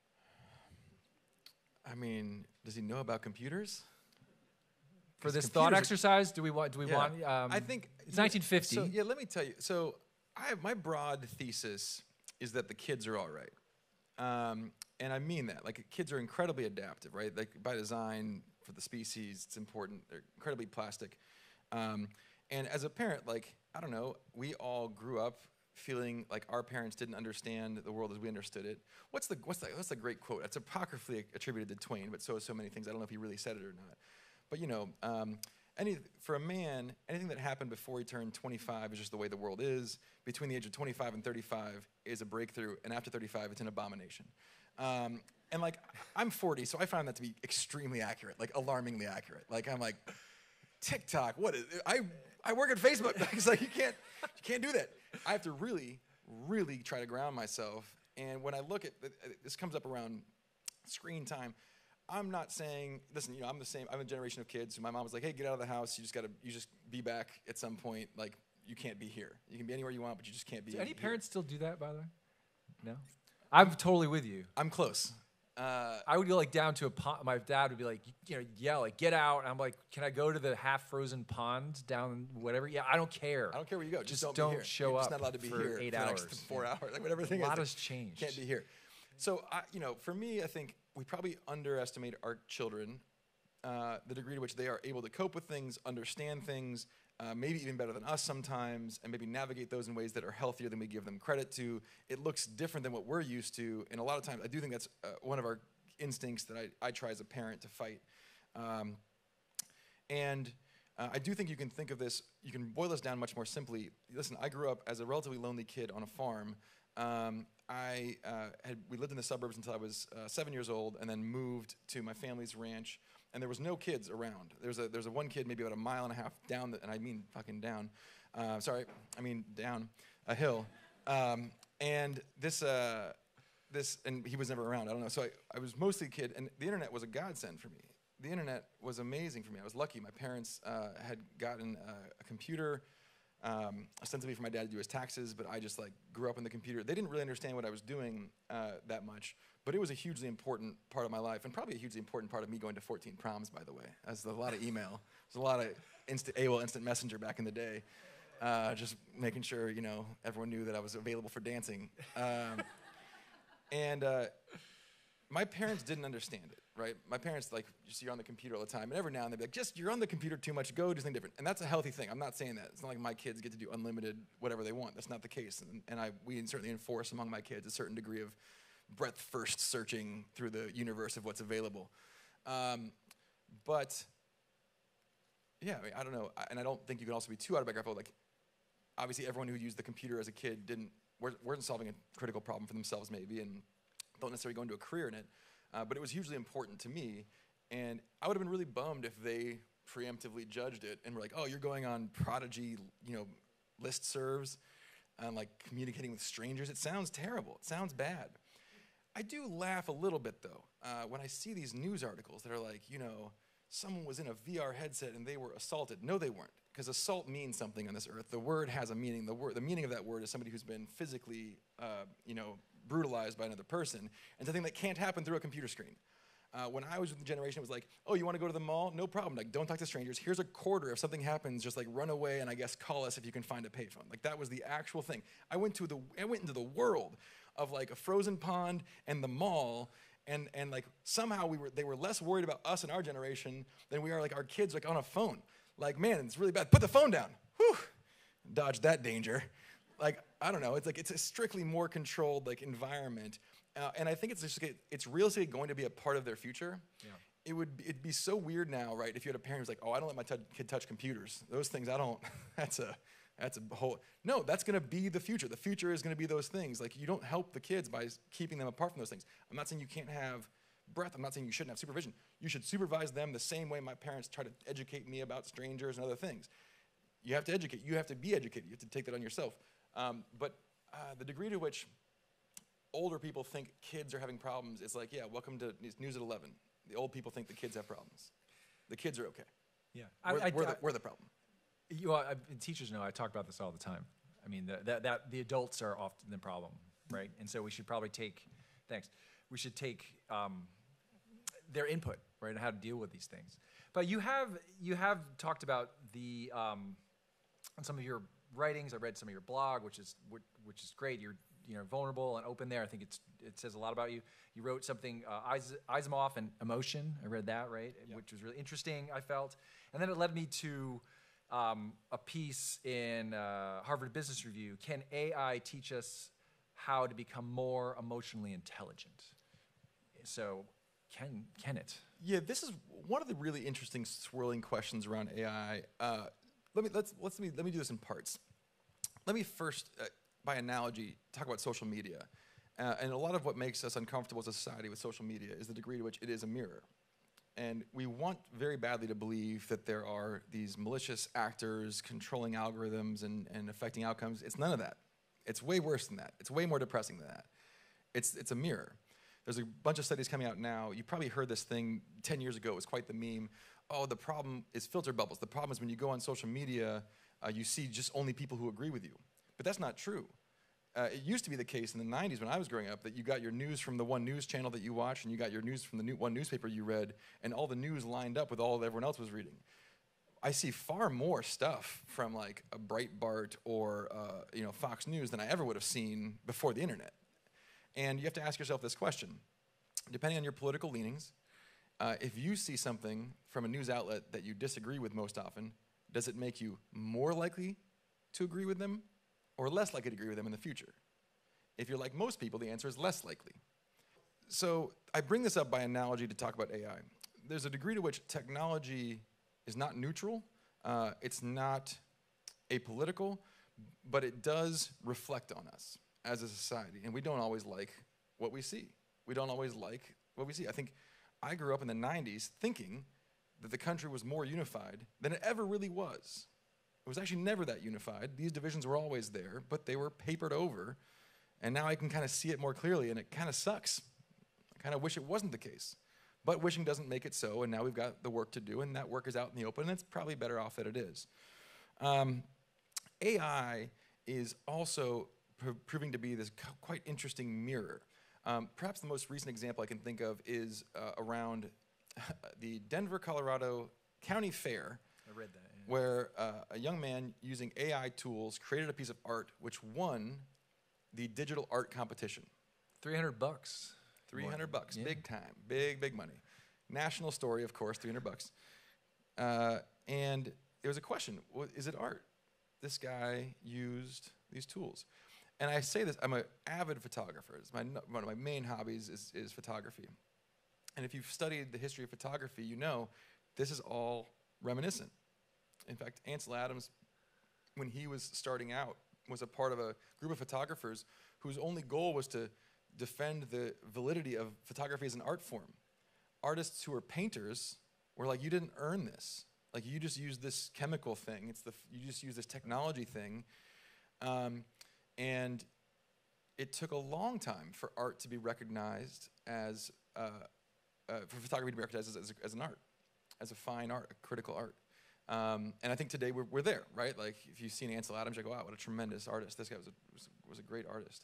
I mean, does he know about computers? For 'Cause this thought computers are- exercise, do we want? Do we Yeah. want? Um, I think it's nineteen fifty. So yeah, let me tell you. So I have my broad thesis is that the kids are all right, um, and I mean that. Like kids are incredibly adaptive, right? Like by design for the species, it's important. They're incredibly plastic, um, and as a parent, like I don't know, we all grew up feeling like our parents didn't understand the world as we understood it. What's the what's the what's the great quote? It's apocryphally attributed to Twain, but so is so many things. I don't know if he really said it or not. But you know, um, any for a man, anything that happened before he turned twenty-five is just the way the world is. Between the age of twenty-five and thirty-five is a breakthrough, and after thirty-five, it's an abomination. Um, and like, I'm forty, so I found that to be extremely accurate, like alarmingly accurate. Like I'm like, TikTok, what is? I I work at Facebook. It's like you can't you can't do that. I have to really, really try to ground myself. And when I look at this, comes up around screen time. I'm not saying, listen, you know, I'm the same. I'm a generation of kids. My mom was like, "Hey, get out of the house. You just gotta, you just be back at some point. Like, you can't be here. You can be anywhere you want, but you just can't be." Do any here. parents still do that, by the way? No. I'm totally with you. I'm close. Uh, I would go like down to a pond. My dad would be like, you know, yell, like, get out. And I'm like, can I go to the half-frozen pond down whatever? Yeah, I don't care. I don't care where you go. Just, Just don't, don't be here. show You're up just not allowed to be for here eight for the hours. next four Yeah. hours. Like whatever thing A is. lot like, has changed. Can't be here. So, I, you know, for me, I think we probably underestimate our children, uh, the degree to which they are able to cope with things, understand things, uh, maybe even better than us sometimes, and maybe navigate those in ways that are healthier than we give them credit to. It looks different than what we're used to, and a lot of times, I do think that's uh, one of our instincts that I, I try as a parent to fight. Um, and uh, I do think you can think of this, you can boil this down much more simply. Listen, I grew up as a relatively lonely kid on a farm. Um, I uh, had, we lived in the suburbs until I was uh, seven years old, and then moved to my family's ranch, and there was no kids around. There's a there's a one kid maybe about a mile and a half down, the, and I mean fucking down. Uh, sorry, I mean down a hill. Um, and this uh, this and he was never around. I don't know. So I, I was mostly a kid, and the internet was a godsend for me. The internet was amazing for me. I was lucky. My parents uh, had gotten uh, a computer. Um, ostensibly for my dad to do his taxes, but I just like grew up on the computer. They didn't really understand what I was doing uh, that much, but it was a hugely important part of my life, and probably a hugely important part of me going to fourteen proms, by the way. That's a lot of email. There's a lot of instant A O L Instant Messenger back in the day, uh, just making sure, you know, everyone knew that I was available for dancing. Um, and uh, my parents didn't understand it, right? My parents, like, just you're on the computer all the time. And every now and then they'd be like, just, you're on the computer too much, go do something different. And that's a healthy thing. I'm not saying that. It's not like my kids get to do unlimited whatever they want. That's not the case. And, and I, we certainly enforce among my kids a certain degree of breadth first searching through the universe of what's available. Um, but, yeah, I mean, I don't know. I, and I don't think you can also be too autobiographical. Like, obviously everyone who used the computer as a kid didn't, weren't solving a critical problem for themselves maybe, and don't necessarily go into a career in it. Uh, but it was hugely important to me, and I would have been really bummed if they preemptively judged it and were like, "Oh, you're going on Prodigy, you know, listservs, and like communicating with strangers. It sounds terrible. It sounds bad." I do laugh a little bit though uh, when I see these news articles that are like, you know, someone was in a V R headset and they were assaulted. No, they weren't, because assault means something on this earth. The word has a meaning. The word, the meaning of that word is somebody who's been physically, uh, you know, brutalized by another person, and something that can't happen through a computer screen. Uh, when I was with the generation, it was like, oh, you want to go to the mall? No problem. Like, don't talk to strangers. Here's a quarter. If something happens, just like run away and I guess call us if you can find a payphone. Like, that was the actual thing. I went to the, I went into the world of like a frozen pond and the mall, and and like somehow we were, they were less worried about us and our generation than we are like our kids like on a phone. Like, man, it's really bad. Put the phone down. Whew, dodge that danger. Like, I don't know. It's like it's a strictly more controlled like environment. Uh, and I think it's just it's realistically going to be a part of their future. Yeah. It would be, it'd be so weird now, right? If you had a parent who's like, "Oh, I don't let my t- kid touch computers. Those things, I don't." That's a that's a whole. No, that's going to be the future. The future is going to be those things. Like, you don't help the kids by keeping them apart from those things. I'm not saying you can't have breath. I'm not saying you shouldn't have supervision. You should supervise them the same way my parents try to educate me about strangers and other things. You have to educate. You have to be educated. You have to take that on yourself. Um, but uh, the degree to which older people think kids are having problems, it's like, yeah, welcome to News at eleven. The old people think the kids have problems. The kids are okay. Yeah, We're, I, I, we're, the, I, we're the problem. You, uh, teachers know I talk about this all the time. I mean, the, that, that the adults are often the problem, right? And so we should probably take, thanks, we should take um, their input, right, on how to deal with these things. But you have you have talked about the um, on some of your writings. I read some of your blog, which is which is great. You're you know vulnerable and open there. I think it's it says a lot about you. You wrote something uh, Eyes Eyes Them Off and Emotion. I read that, right, yeah. Which was really interesting. I felt, and then it led me to um, a piece in uh, Harvard Business Review. Can A I teach us how to become more emotionally intelligent? So, can can it? Yeah, this is one of the really interesting swirling questions around A I. Uh, let me let's let's let me let me do this in parts. Let me first, uh, by analogy, talk about social media. Uh, and a lot of what makes us uncomfortable as a society with social media is the degree to which it is a mirror. And we want very badly to believe that there are these malicious actors controlling algorithms and, and affecting outcomes. It's none of that. It's way worse than that. It's way more depressing than that. It's, it's a mirror. There's a bunch of studies coming out now. You probably heard this thing ten years ago. It was quite the meme. Oh, the problem is filter bubbles. The problem is when you go on social media, uh, you see just only people who agree with you. But that's not true. Uh, it used to be the case in the nineties when I was growing up that you got your news from the one news channel that you watched, and you got your news from the new, one newspaper you read, and all the news lined up with all that everyone else was reading. I see far more stuff from like a Breitbart or uh, you know Fox News than I ever would have seen before the internet. And you have to ask yourself this question: depending on your political leanings, uh, if you see something from a news outlet that you disagree with most often, does it make you more likely to agree with them, or less likely to agree with them in the future? If you're like most people, the answer is less likely. So I bring this up by analogy to talk about A I. There's a degree to which technology is not neutral, uh, it's not apolitical, but it does reflect on us as a society, and we don't always like what we see. We don't always like what we see. I think I grew up in the nineties thinking that the country was more unified than it ever really was. It was actually never that unified. These divisions were always there, but they were papered over. And now I can kind of see it more clearly, and it kind of sucks. I kind of wish it wasn't the case. But wishing doesn't make it so, and now we've got the work to do, and that work is out in the open, and it's probably better off that it is. Um, A I is also pr proving to be this quite interesting mirror. Um, perhaps the most recent example I can think of is uh, around the Denver, Colorado County Fair. I read that. Where uh, a young man using A I tools created a piece of art which won the digital art competition. three hundred bucks. three hundred bucks, yeah. Big time, big, big money. National story, of course, three hundred bucks. Uh, and there was a question, well, is it art? This guy used these tools. And I say this, I'm an avid photographer. It's my, one of my main hobbies is, is photography. And if you've studied the history of photography, you know this is all reminiscent. In fact, Ansel Adams, when he was starting out, was a part of a group of photographers whose only goal was to defend the validity of photography as an art form. Artists who were painters were like, you didn't earn this. Like, you just used this chemical thing. It's the, you just used this technology thing. Um, and it took a long time for art to be recognized as, uh, uh, for photography to be recognized as, as, as an art. as a fine art, a critical art. Um, and I think today we're, we're there, right? Like if you've seen Ansel Adams, you go, wow, what a tremendous artist. This guy was a, was, was a great artist.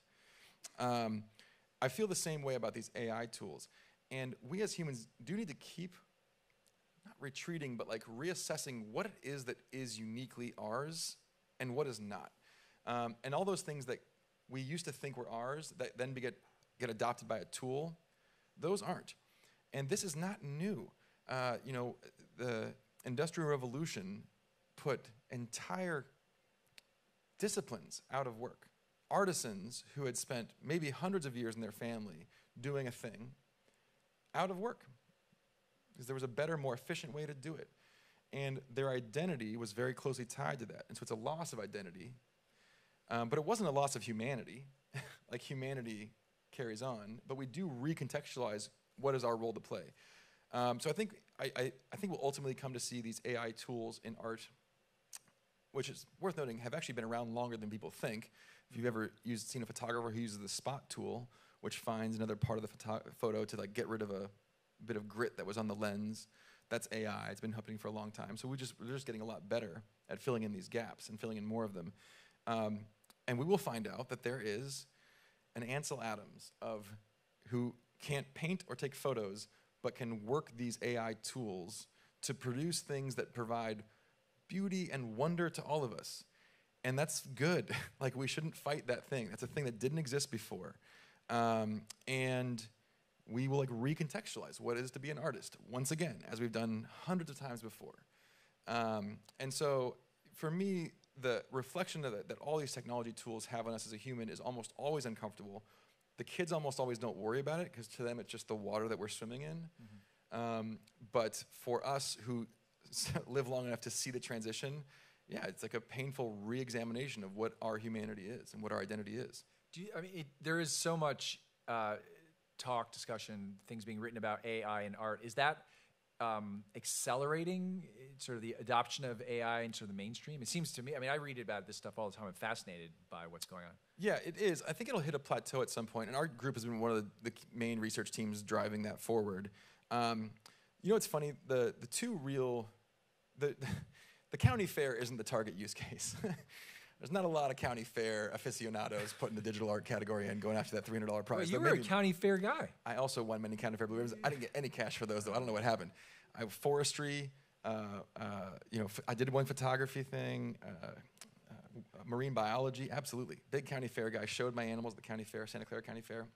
Um, I feel the same way about these A I tools. And we as humans do need to keep, not retreating, but like reassessing what it is that is uniquely ours and what is not. Um, and all those things that we used to think were ours that then get, get adopted by a tool, those aren't. And this is not new. Uh, you know, the Industrial Revolution put entire disciplines out of work. Artisans who had spent maybe hundreds of years in their family doing a thing out of work because there was a better, more efficient way to do it. And their identity was very closely tied to that. And so it's a loss of identity. Um, but it wasn't a loss of humanity. Like humanity carries on, but we do recontextualize what is our role to play. Um, so I think I, I, I think we'll ultimately come to see these A I tools in art, which is worth noting, have actually been around longer than people think. If you've ever used, seen a photographer who uses the spot tool, which finds another part of the photo, photo to like get rid of a bit of grit that was on the lens, that's A I. It's been happening for a long time. So we just, we're just getting a lot better at filling in these gaps and filling in more of them. Um, and we will find out that there is an Ansel Adams of who can't paint or take photos, but can work these A I tools to produce things that provide beauty and wonder to all of us. And that's good. Like, we shouldn't fight that thing. That's a thing that didn't exist before. Um, and we will like recontextualize what it is to be an artist, once again, as we've done hundreds of times before. Um, and so, for me, the reflection that, that all these technology tools have on us as a human is almost always uncomfortable. The kids almost always don't worry about it, because to them it's just the water that we're swimming in. Mm-hmm. um, but for us who live long enough to see the transition, yeah, it's like a painful re-examination of what our humanity is and what our identity is. Do you, I mean, it, there is so much uh, talk, discussion, things being written about A I and art. Is that um, accelerating sort of the adoption of A I into the mainstream? It seems to me, I mean, I read about this stuff all the time. I'm fascinated by what's going on. Yeah, it is. I think it'll hit a plateau at some point, and our group has been one of the, the main research teams driving that forward. Um, you know what's funny? The, the two real... The, the county fair isn't the target use case. There's not a lot of county fair aficionados putting the digital art category in, going after that three hundred dollar prize. Well, you were a county fair guy. I also won many county fair blue ribbons. I didn't get any cash for those, though. I don't know what happened. I have forestry. Uh, uh, you know, I did one photography thing. Uh, uh, marine biology, absolutely. Big county fair guy. Showed my animals at the county fair, Santa Clara County Fair.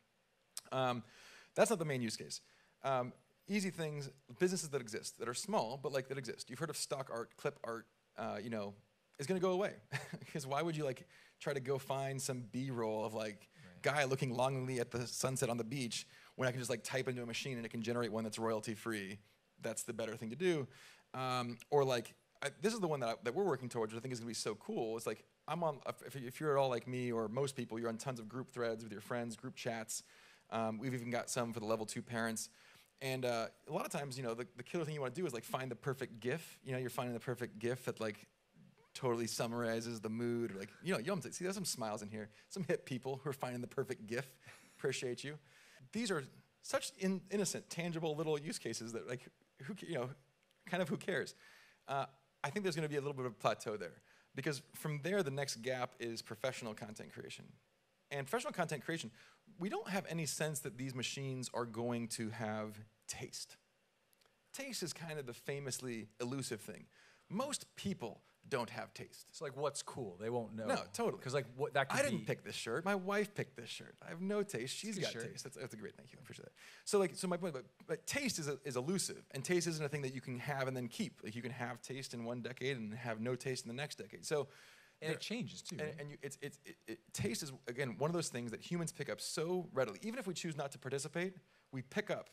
Um, that's not the main use case. Um, easy things, businesses that exist, that are small, but like that exist. You've heard of stock art, clip art, uh, you know, is gonna go away. Because why would you like try to go find some B-roll of like right. guy looking longingly at the sunset on the beach when I can just like type into a machine and it can generate one that's royalty free? That's the better thing to do. Um, or like, I, this is the one that, I, that we're working towards, which I think is gonna be so cool. It's like, I'm on, if, if you're at all like me or most people, you're on tons of group threads with your friends, group chats. Um, we've even got some for the level two parents. And uh, a lot of times, you know, the, the killer thing you want to do is like find the perfect GIF. You know, you're finding the perfect GIF that like totally summarizes the mood. Or like, you know, you know, see, there's some smiles in here. Some hip people who are finding the perfect GIF. Appreciate you. These are such in, innocent, tangible little use cases that like, who, you know, kind of who cares? Uh, I think there's going to be a little bit of a plateau there, because from there the next gap is professional content creation. And professional content creation, we don't have any sense that these machines are going to have taste. Taste is kind of the famously elusive thing. Most people don't have taste. It's like, what's cool? They won't know. No, totally. Because like, what that could I didn't be. pick this shirt. My wife picked this shirt. I have no taste. She's got shirt. taste. That's, that's a great, thank you. I appreciate that. So like, so my point, but, but taste is, a, is elusive, and taste isn't a thing that you can have and then keep. Like, you can have taste in one decade and have no taste in the next decade. So. And it changes too. And, right? and you, it's, it's, it, it, taste is, again, one of those things that humans pick up so readily. Even if we choose not to participate, we pick up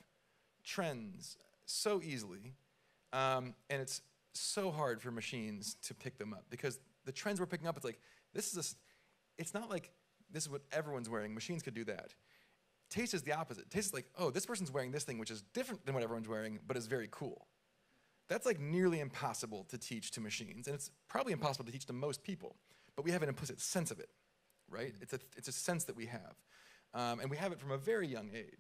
trends so easily. Um, and it's so hard for machines to pick them up, because the trends we're picking up, it's like, this is a, it's not like this is what everyone's wearing. Machines could do that. Taste is the opposite. Taste is like, oh, this person's wearing this thing, which is different than what everyone's wearing, but is very cool. That's like nearly impossible to teach to machines, and it's probably impossible to teach to most people, but we have an implicit sense of it, right? It's a, it's a sense that we have, um, and we have it from a very young age.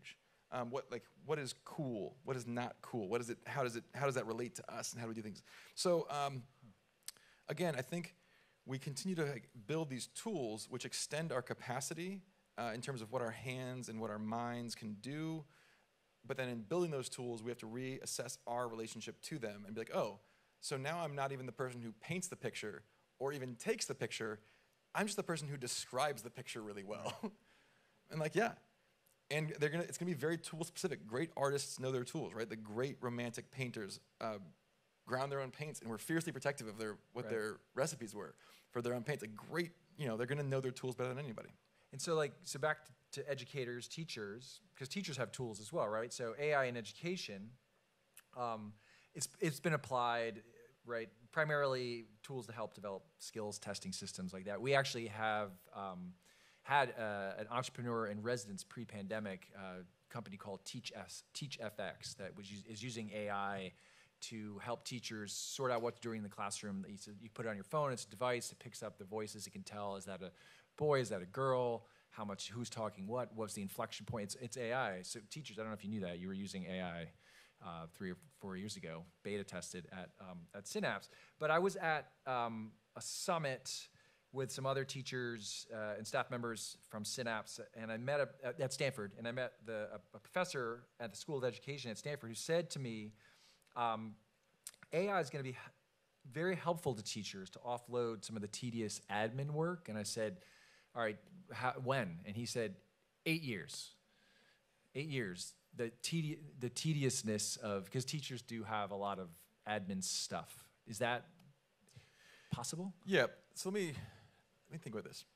Um, what like what is cool? What is not cool? What is it? How does it? How does that relate to us? And how do we do things? So um, again, I think we continue to like, build these tools which extend our capacity uh, in terms of what our hands and what our minds can do. But then in building those tools, we have to reassess our relationship to them and be like, oh, so now I'm not even the person who paints the picture or even takes the picture. I'm just the person who describes the picture really well. And like, yeah. And they're gonna, it's gonna be very tool specific. Great artists know their tools, right? The great romantic painters uh, ground their own paints and were fiercely protective of their what right. their recipes were for their own paints. A great, you know, they're gonna know their tools better than anybody. And so like, so back to, to educators, teachers, because teachers have tools as well, right? So A I in education, um, it's, it's been applied, right? Primarily tools to help develop skills, testing systems like that. We actually have um, had uh, an entrepreneur in residence pre-pandemic uh, company called Teach S, Teach F X that was, is using A I to help teachers sort out what to do in the classroom. You, you put it on your phone, it's a device, it picks up the voices, it can tell, is that a boy, is that a girl, how much, who's talking what, what's the inflection point, it's, it's A I. So teachers, I don't know if you knew that, you were using A I uh, three or four years ago, beta tested at, um, at Synapse. But I was at um, a summit with some other teachers uh, and staff members from Synapse, and I met a, at Stanford, and I met the, a, a professor at the School of Education at Stanford who said to me, um, A I is gonna be very helpful to teachers to offload some of the tedious admin work. And I said, all right, how, when? And he said, eight years. Eight years. The, tedi the tediousness of, because teachers do have a lot of admin stuff. Is that possible? Yeah, so let me, let me think about this.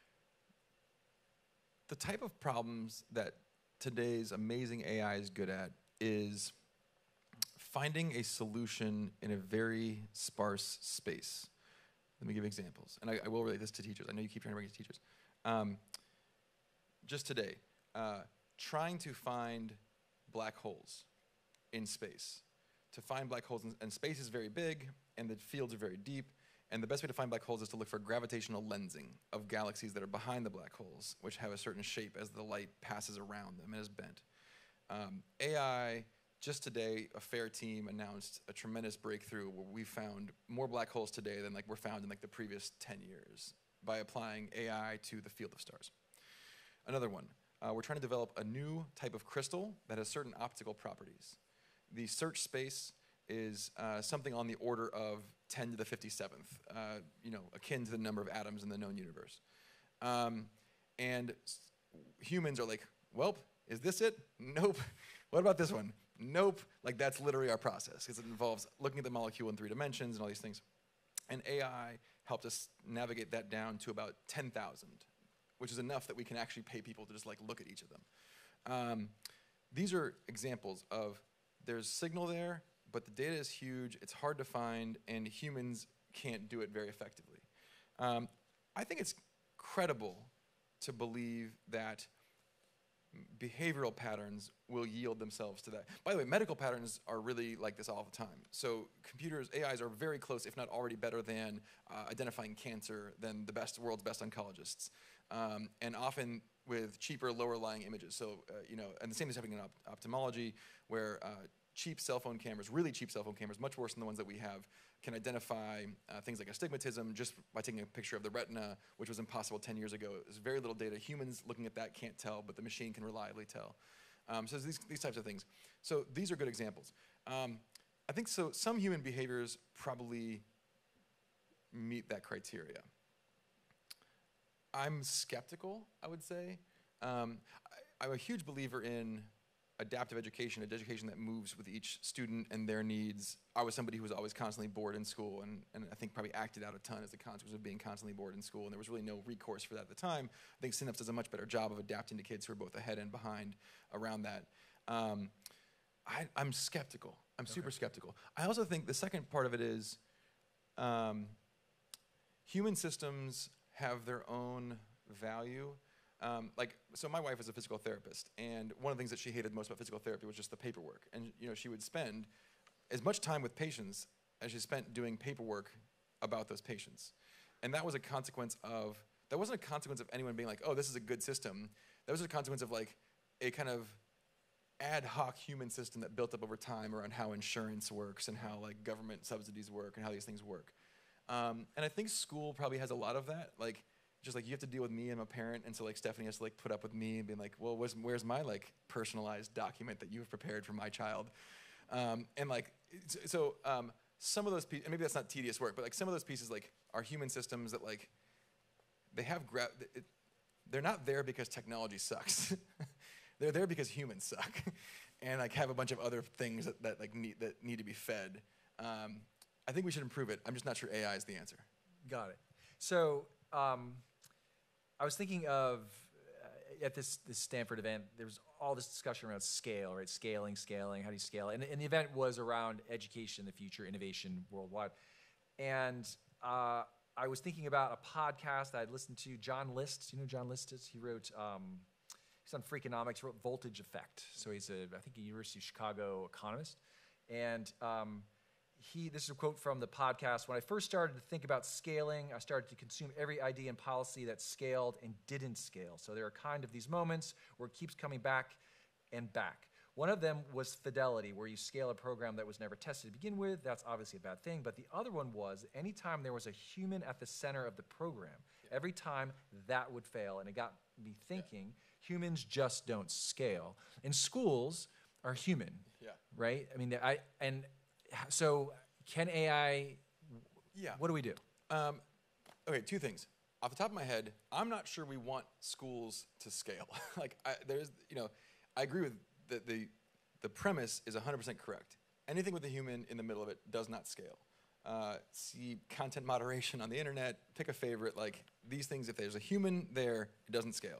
The type of problems that today's amazing A I is good at is finding a solution in a very sparse space. Let me give examples, and I, I will relate this to teachers. I know you keep trying to bring it to teachers. Um, just today, uh, trying to find black holes in space. To find black holes, in, and space is very big, and the fields are very deep, and the best way to find black holes is to look for gravitational lensing of galaxies that are behind the black holes, which have a certain shape as the light passes around them and is bent. Um, A I, just today, a FAIR team announced a tremendous breakthrough where we found more black holes today than like were found in like the previous ten years by applying A I to the field of stars. Another one, uh, we're trying to develop a new type of crystal that has certain optical properties. The search space is uh, something on the order of ten to the fifty-seventh, uh, you know, akin to the number of atoms in the known universe. Um, and humans are like, well, is this it? Nope. What about this one? Nope. Like that's literally our process because it involves looking at the molecule in three dimensions and all these things. And A I helped us navigate that down to about ten thousand, which is enough that we can actually pay people to just like look at each of them. Um, these are examples of there's signal there, but the data is huge, it's hard to find, and humans can't do it very effectively. Um, I think it's credible to believe that behavioral patterns will yield themselves to that. By the way, medical patterns are really like this all the time. So computers, A Is are very close, if not already better than uh, identifying cancer than the best, world's best oncologists. Um, and often with cheaper, lower lying images. So, uh, you know, and the same is happening in op ophthalmology where uh, cheap cell phone cameras, really cheap cell phone cameras, much worse than the ones that we have, can identify uh, things like astigmatism just by taking a picture of the retina, which was impossible ten years ago. There's very little data. Humans looking at that can't tell, but the machine can reliably tell. Um, so these, these types of things. So these are good examples. Um, I think so some human behaviors probably meet that criteria. I'm skeptical, I would say. Um, I, I'm a huge believer in adaptive education, an education that moves with each student and their needs. I was somebody who was always constantly bored in school, and, and I think probably acted out a ton as a consequence of being constantly bored in school, and there was really no recourse for that at the time. I think Synapse does a much better job of adapting to kids who are both ahead and behind around that. Um, I, I'm skeptical. I'm okay. super skeptical. I also think the second part of it is um, human systems have their own value. Um, like, so my wife is a physical therapist, and one of the things that she hated most about physical therapy was just the paperwork. And you know, she would spend as much time with patients as she spent doing paperwork about those patients. And that was a consequence of, that wasn't a consequence of anyone being like, oh, this is a good system. That was a consequence of like a kind of ad hoc human system that built up over time around how insurance works and how like government subsidies work and how these things work. Um, and I think school probably has a lot of that. Like, just like you have to deal with me and I'm a parent, and so like Stephanie has to like put up with me and be like, well, where's, where's my like personalized document that you've prepared for my child? Um, and like, so um, some of those pieces, and maybe that's not tedious work, but like some of those pieces like are human systems that like, they have, gra it, they're not there because technology sucks. They're there because humans suck, and like have a bunch of other things that, that like need that need to be fed. Um, I think we should improve it. I'm just not sure A I is the answer. Got it. So um, I was thinking of uh, at this this Stanford event, there was all this discussion around scale, right? Scaling, scaling. How do you scale? And, and the event was around education, the future, innovation worldwide. And uh, I was thinking about a podcast that I'd listened to. John List, you know who John List is? He wrote. Um, He's on Freakonomics, wrote Voltage Effect. So he's a, I think, a University of Chicago economist. And um, he, this is a quote from the podcast. When I first started to think about scaling, I started to consume every idea and policy that scaled and didn't scale. So there are kind of these moments where it keeps coming back and back. One of them was fidelity, where you scale a program that was never tested to begin with. That's obviously a bad thing. But the other one was anytime there was a human at the center of the program, yeah. every time that would fail. And it got me thinking, yeah. humans just don't scale. And schools are human, yeah. right? I mean, I and so can A I, yeah. what do we do? Um, okay, two things. Off the top of my head, I'm not sure we want schools to scale. like, I, there's, you know, I agree with the, the, the premise is one hundred percent correct. Anything with a human in the middle of it does not scale. Uh, see content moderation on the internet, pick a favorite, like these things, if there's a human there, it doesn't scale.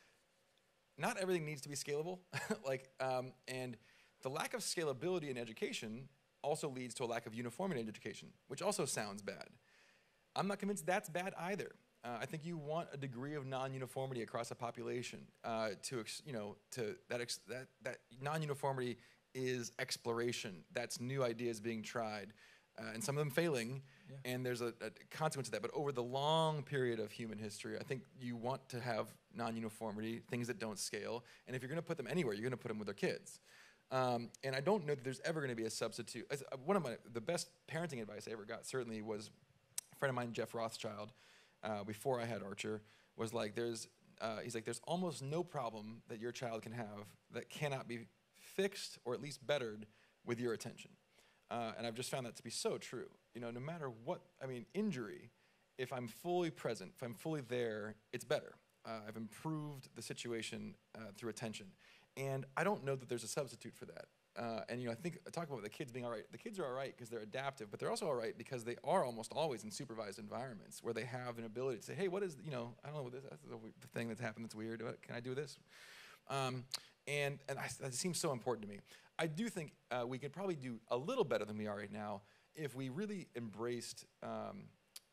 Not everything needs to be scalable, like, um, and the lack of scalability in education also leads to a lack of uniformity in education, which also sounds bad. I'm not convinced that's bad either. Uh, I think you want a degree of non-uniformity across a population. Uh, to ex you know, to that ex that that non-uniformity is exploration. That's new ideas being tried, uh, and some of them failing. Yeah. And there's a, a consequence of that. But over the long period of human history, I think you want to have non-uniformity, things that don't scale. And if you're going to put them anywhere, you're going to put them with their kids. Um, and I don't know that there's ever going to be a substitute. As, uh, one of my the best parenting advice I ever got certainly was a friend of mine, Jeff Rothschild. Uh, before I had Archer, was like, there's, uh, he's like, there's almost no problem that your child can have that cannot be fixed or at least bettered with your attention. Uh, and I've just found that to be so true. You know, no matter what, I mean, injury, if I'm fully present, if I'm fully there, it's better. Uh, I've improved the situation uh, through attention. And I don't know that there's a substitute for that. Uh, and you know, I think I talk about the kids being all right. The kids are all right because they're adaptive, but they're also all right because they are almost always in supervised environments where they have an ability to say, "Hey, what is you know? I don't know what this. That's the thing that's happened that's weird. What, can I do this?" Um, and and I, that seems so important to me. I do think uh, we could probably do a little better than we are right now if we really embraced um,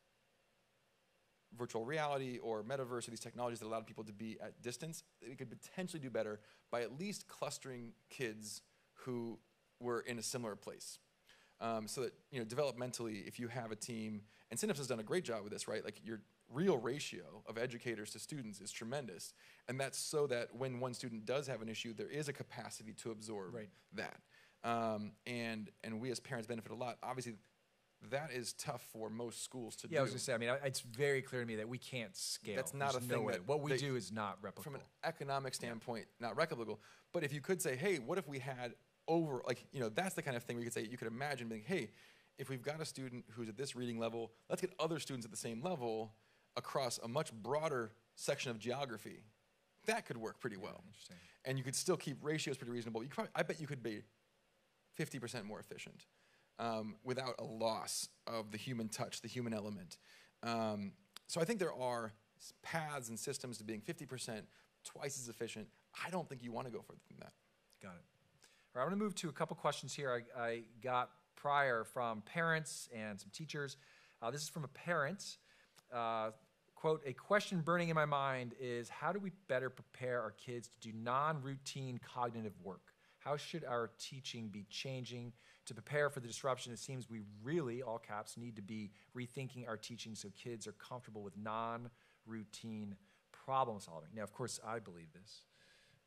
virtual reality or metaverse or these technologies that allow people to be at distance. We could potentially do better by at least clustering kids who were in a similar place. Um, so that, you know, developmentally, if you have a team, and Synapse has done a great job with this, right? Like your real ratio of educators to students is tremendous. And that's so that when one student does have an issue, there is a capacity to absorb right. that. Um, and, and we as parents benefit a lot. Obviously, that is tough for most schools to yeah, do. Yeah, I was gonna say, I mean, I, it's very clear to me that we can't scale. That's not There's a no thing way. that What we they, do is not replicable. From an economic standpoint, yeah. not replicable. But if you could say, hey, what if we had over, like, you know, that's the kind of thing where you could say, you could imagine being, hey, if we've got a student who's at this reading level, let's get other students at the same level across a much broader section of geography. That could work pretty well. Yeah, interesting. And you could still keep ratios pretty reasonable. You could probably, I bet you could be fifty percent more efficient um, without a loss of the human touch, the human element. Um, so I think there are paths and systems to being fifty percent, twice as efficient. I don't think you want to go further than that. Got it. All right, I'm going to move to a couple questions here I, I got prior from parents and some teachers. Uh, this is from a parent. Uh, quote, a question burning in my mind is, how do we better prepare our kids to do non-routine cognitive work? How should our teaching be changing to prepare for the disruption? It seems we really, all caps, need to be rethinking our teaching so kids are comfortable with non-routine problem solving. Now, of course, I believe this.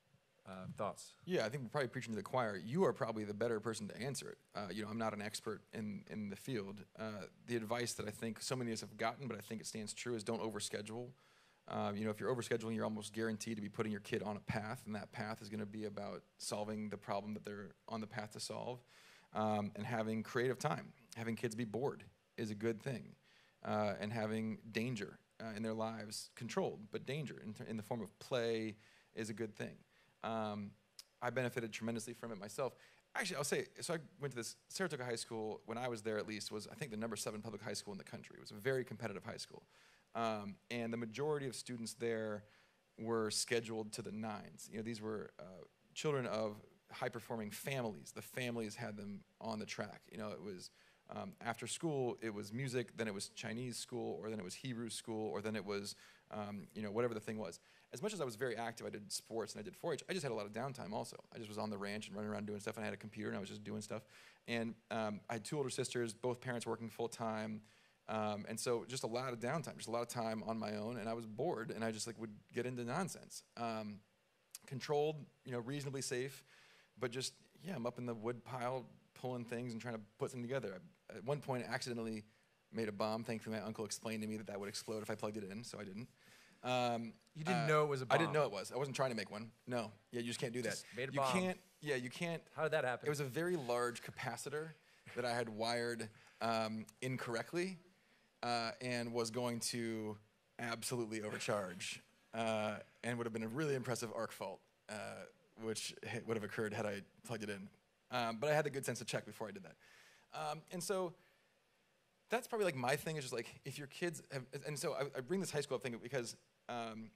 Uh, thoughts? Yeah, I think we're probably preaching to the choir. You are probably the better person to answer it. Uh, you know, I'm not an expert in, in the field. Uh, the advice that I think so many of us have gotten, but I think it stands true, is don't overschedule. Uh, you know, if you're overscheduling, you're almost guaranteed to be putting your kid on a path, and that path is going to be about solving the problem that they're on the path to solve, um, and having creative time. Having kids be bored is a good thing, uh, and having danger uh, in their lives controlled, but danger in, in the form of play is a good thing. Um, I benefited tremendously from it myself. Actually, I'll say, so I went to this, Saratoga High School, when I was there at least, was I think the number seven public high school in the country. It was a very competitive high school. Um, and the majority of students there were scheduled to the nines. You know, these were uh, children of high-performing families. The families had them on the track. You know, it was um, after school, it was music, then it was Chinese school, or then it was Hebrew school, or then it was, um, you know, whatever the thing was. As much as I was very active, I did sports and I did four H, I just had a lot of downtime also. I just was on the ranch and running around doing stuff, and I had a computer and I was just doing stuff. And um, I had two older sisters, both parents working full-time. Um, and so just a lot of downtime, just a lot of time on my own, and I was bored, and I just like would get into nonsense. Um, controlled, you know, reasonably safe, but just, yeah, I'm up in the wood pile pulling things and trying to put something together. I, at one point, I accidentally made a bomb. Thankfully, my uncle explained to me that that would explode if I plugged it in, so I didn't. Um, You didn't uh, know it was a bomb? I didn't know it was. I wasn't trying to make one. No. Yeah, you just can't do that. Just made a you bomb. can't, yeah, you can't. How did that happen? It was a very large capacitor that I had wired um, incorrectly. Uh, and was going to absolutely overcharge, uh, and would have been a really impressive arc fault, uh, which would have occurred had I plugged it in. Um, but I had the good sense to check before I did that. Um, and so that's probably like my thing, is just like, if your kids have, and so I, I bring this high school up thing because um,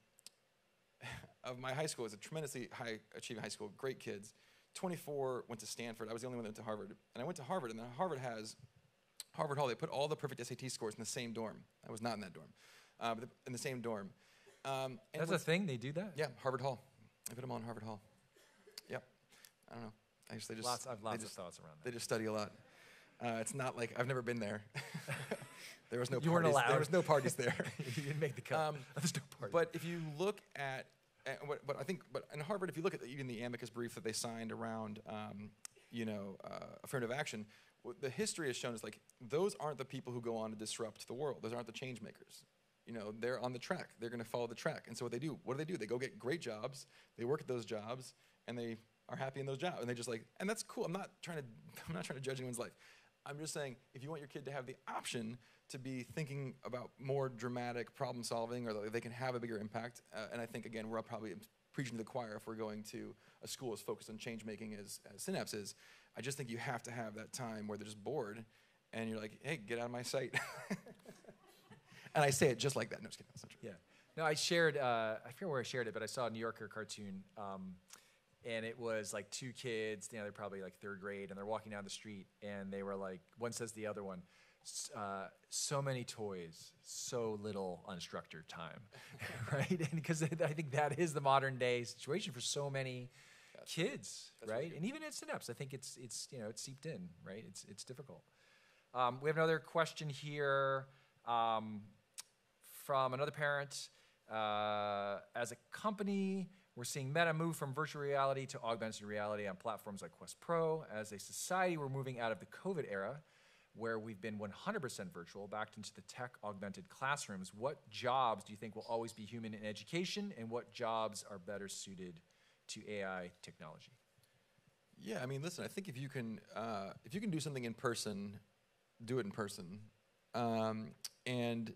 of my high school is a tremendously high achieving high school, great kids. twenty-four went to Stanford. I was the only one that went to Harvard. And I went to Harvard, and then Harvard has Harvard Hall, they put all the perfect S A T scores in the same dorm. I was not in that dorm, uh, but in the same dorm. Um, and That's a thing? They do that? Yeah, Harvard Hall. I put them all in Harvard Hall. Yep. I don't know. I just, they just, Lots, I have lots just, of thoughts around that. They just study a lot. Uh, it's not like, I've never been there. There was no You parties. weren't allowed. There was no parties there. You didn't make the cut. Um, There's no party. But if you look at, uh, what, what I think, but in Harvard, if you look at the, even the amicus brief that they signed around, um, you know, uh, affirmative action, what the history has shown is like, those aren't the people who go on to disrupt the world. Those aren't the change makers. You know, they're on the track. They're going to follow the track. And so what they do, what do they do? They go get great jobs. They work at those jobs, and they are happy in those jobs. And they just like, and that's cool. I'm not trying to, I'm not trying to judge anyone's life. I'm just saying, if you want your kid to have the option to be thinking about more dramatic problem solving, or that they can have a bigger impact, uh, and I think, again, we're probably preaching to the choir if we're going to a school as focused on change making as, as Synapse is. I just think you have to have that time where they're just bored, and you're like, hey, get out of my sight. And I say it just like that. No, just kidding. That's not true. Yeah. No, I shared, uh, I forget where I shared it, but I saw a New Yorker cartoon, um, and it was like two kids, you know, they're probably like third grade, and they're walking down the street, and they were like, one says to the other one, uh, so many toys, so little unstructured time, right? And because I think that is the modern day situation for so many That's kids, That's right? really And even at Synapse, I think it's it's you know it's seeped in, right? It's it's difficult. Um, we have another question here um, from another parent. Uh, as a company, we're seeing Meta move from virtual reality to augmented reality on platforms like Quest Pro. As a society, we're moving out of the COVID era, where we've been one hundred percent virtual, back into the tech-augmented classrooms. What jobs do you think will always be human in education, and what jobs are better suited to A I technology? Yeah, I mean, listen, I think if you can, uh, if you can do something in person, do it in person. Um, and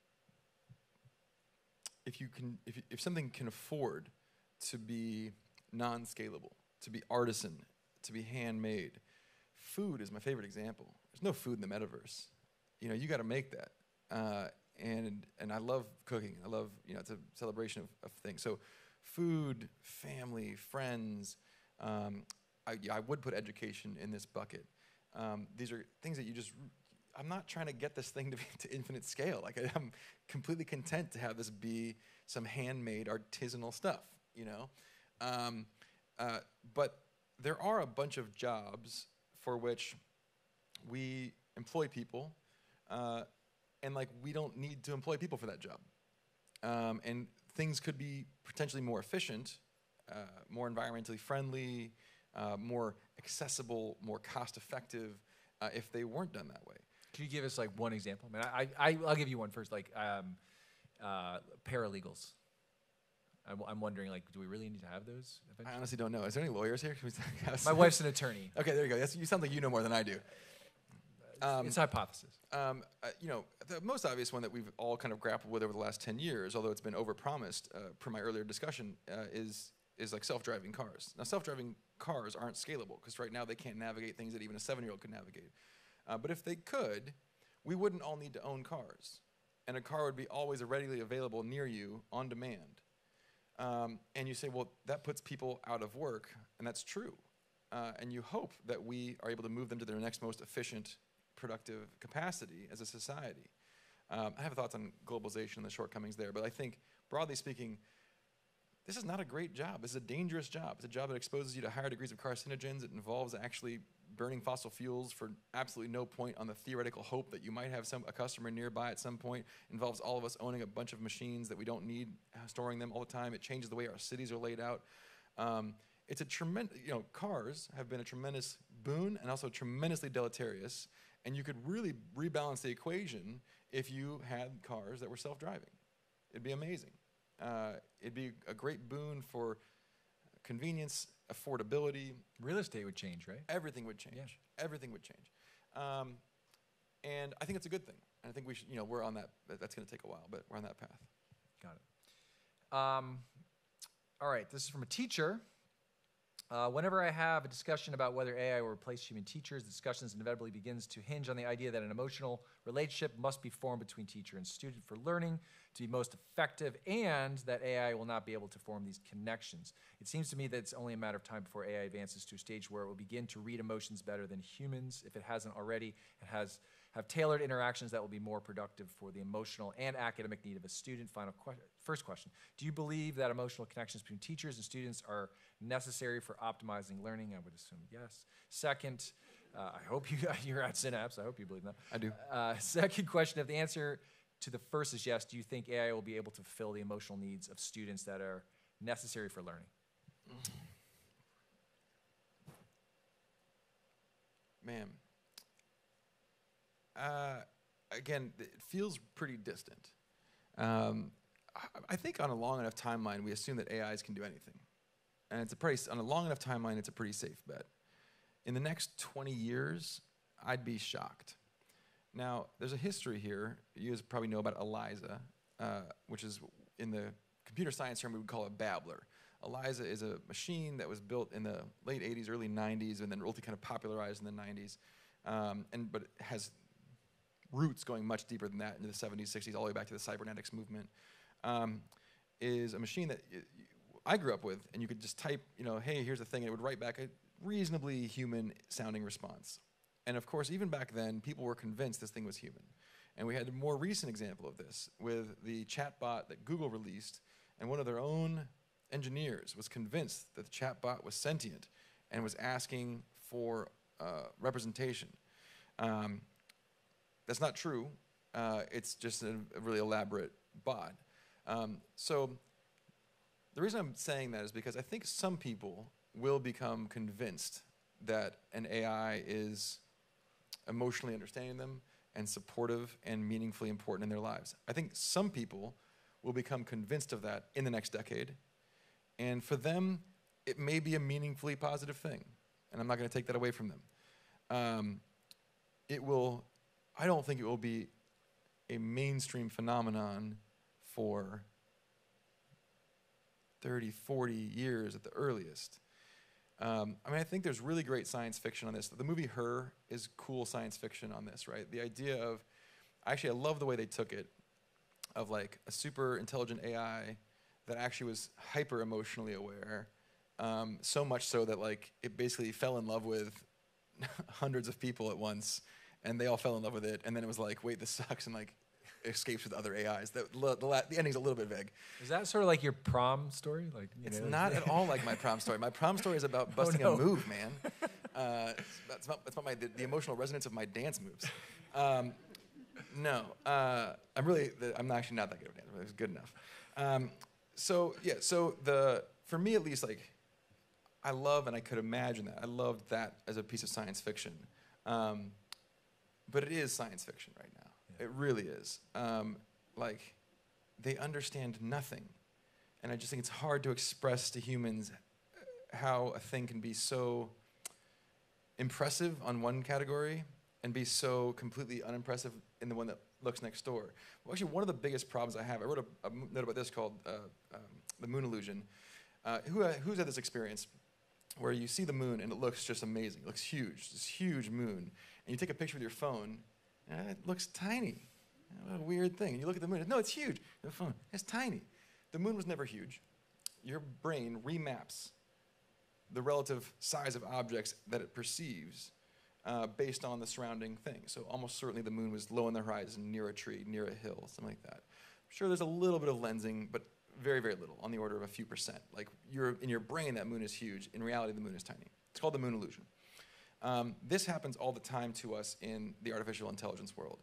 if you can, if, if something can afford to be non-scalable, to be artisan, to be handmade, food is my favorite example. There's no food in the metaverse. You know, you got to make that. Uh, and and I love cooking. I love, you know, it's a celebration of, of things. So food, family, friends. Um, I, yeah, I would put education in this bucket. Um, these are things that you just, I'm not trying to get this thing to, be, to infinite scale. Like I, I'm completely content to have this be some handmade artisanal stuff, you know? Um, uh, but there are a bunch of jobs for which we employ people, uh, and like we don't need to employ people for that job. Um, and things could be potentially more efficient uh, more environmentally friendly, uh, more accessible, more cost-effective uh, if they weren't done that way. Can you give us like one example? I mean, I, I I'll give you one first. Like um, uh, paralegals. I'm, I'm wondering, like, do we really need to have those? Eventually? I honestly don't know. Is there any lawyers here? My wife's an attorney. Okay, there you go. That's, you sound like you know more than I do. Um, it's a hypothesis. Um, uh, you know, the most obvious one that we've all kind of grappled with over the last ten years, although it's been overpromised uh, per my earlier discussion, uh, is is like self-driving cars. Now, self-driving cars aren't scalable because right now they can't navigate things that even a seven-year-old could navigate. Uh, but if they could, we wouldn't all need to own cars, and a car would be always readily available near you on demand. Um, and you say, well, that puts people out of work, and that's true. Uh, and you hope that we are able to move them to their next most efficient, productive capacity as a society. Um, I have thoughts on globalization and the shortcomings there, but I think, broadly speaking, this is not a great job. This is a dangerous job. It's a job that exposes you to higher degrees of carcinogens. It involves actually burning fossil fuels for absolutely no point on the theoretical hope that you might have some a customer nearby at some point. It involves all of us owning a bunch of machines that we don't need, uh, storing them all the time. It changes the way our cities are laid out. Um, it's a tremendous, you know, cars have been a tremendous boon and also tremendously deleterious. And you could really rebalance the equation if you had cars that were self-driving. It'd be amazing. Uh, it'd be a great boon for convenience, affordability. Real estate would change, right? Everything would change. Yeah. Everything would change. Um, and I think it's a good thing. And I think we should, you know, we're on that, that's going to take a while, but we're on that path. Got it. Um, all right, this is from a teacher. Uh, whenever I have a discussion about whether A I will replace human teachers, the discussion inevitably begins to hinge on the idea that an emotional relationship must be formed between teacher and student for learning to be most effective, and that A I will not be able to form these connections. It seems to me that it's only a matter of time before A I advances to a stage where it will begin to read emotions better than humans. If it hasn't already, it has have tailored interactions that will be more productive for the emotional and academic need of a student. Final que- first question. Do you believe that emotional connections between teachers and students are necessary for optimizing learning? I would assume yes. Second, uh, I hope you, you're at Synapse. I hope you believe that. I do. Uh, second question, if the answer to the first is yes, do you think A I will be able to fulfill the emotional needs of students that are necessary for learning? Man. Uh, again, it feels pretty distant. Um, I, I think on a long enough timeline, we assume that A Is can do anything. And it's a pretty, on a long enough timeline, it's a pretty safe bet. In the next twenty years, I'd be shocked. Now, there's a history here. You guys probably know about ELIZA, uh, which is in the computer science term, we would call it Babbler. ELIZA is a machine that was built in the late eighties, early nineties, and then really kind of popularized in the nineties. Um, and, but it has roots going much deeper than that into the seventies, sixties, all the way back to the cybernetics movement, um, is a machine that y I grew up with, and you could just type, you know, hey, here's the thing, and it would write back a reasonably human-sounding response. And of course, even back then, people were convinced this thing was human. And we had a more recent example of this with the chatbot that Google released, and one of their own engineers was convinced that the chatbot was sentient and was asking for uh, representation. Um, That's not true. Uh, it's just a, a really elaborate bot. Um, so the reason I'm saying that is because I think some people will become convinced that an A I is emotionally understanding them and supportive and meaningfully important in their lives. I think some people will become convinced of that in the next decade. And for them, it may be a meaningfully positive thing. And I'm not going to take that away from them. Um, it will... I don't think it will be a mainstream phenomenon for thirty, forty years at the earliest. Um, I mean, I think there's really great science fiction on this. The movie Her is cool science fiction on this, right? The idea of, actually, I love the way they took it, of like a super intelligent A I that actually was hyper emotionally aware, um, so much so that like it basically fell in love with hundreds of people at once. And they all fell in love with it, and then it was like, wait, this sucks, and like escapes with other A Is. The, the, la the ending's a little bit vague. Is that sort of like your prom story? Like you It's know, not at all like my prom story. My prom story is about busting oh, no. a move, man. Uh, it's about, it's about my, the, the emotional resonance of my dance moves. Um, no, uh, I'm really, the, I'm actually not that good at dance. It was good enough. Um, so yeah, so the for me at least, like, I love and I could imagine that. I loved that as a piece of science fiction. Um, but it is science fiction right now. Yeah. It really is. Um, like, they understand nothing. And I just think it's hard to express to humans how a thing can be so impressive on one category and be so completely unimpressive in the one that looks next door. Well, actually, one of the biggest problems I have, I wrote a, a note about this called uh, um, the moon illusion. Uh, who, uh, who's had this experience where you see the moon and it looks just amazing? It looks huge, this huge moon. And you take a picture with your phone, and it looks tiny. What a weird thing. And you look at the moon, no, it's huge. The phone, it's tiny. The moon was never huge. Your brain remaps the relative size of objects that it perceives uh, based on the surrounding thing. So almost certainly the moon was low on the horizon, near a tree, near a hill, something like that. I'm sure there's a little bit of lensing, but very, very little, on the order of a few percent. Like, you're, in your brain, that moon is huge. In reality, the moon is tiny. It's called the moon illusion. Um, this happens all the time to us in the artificial intelligence world.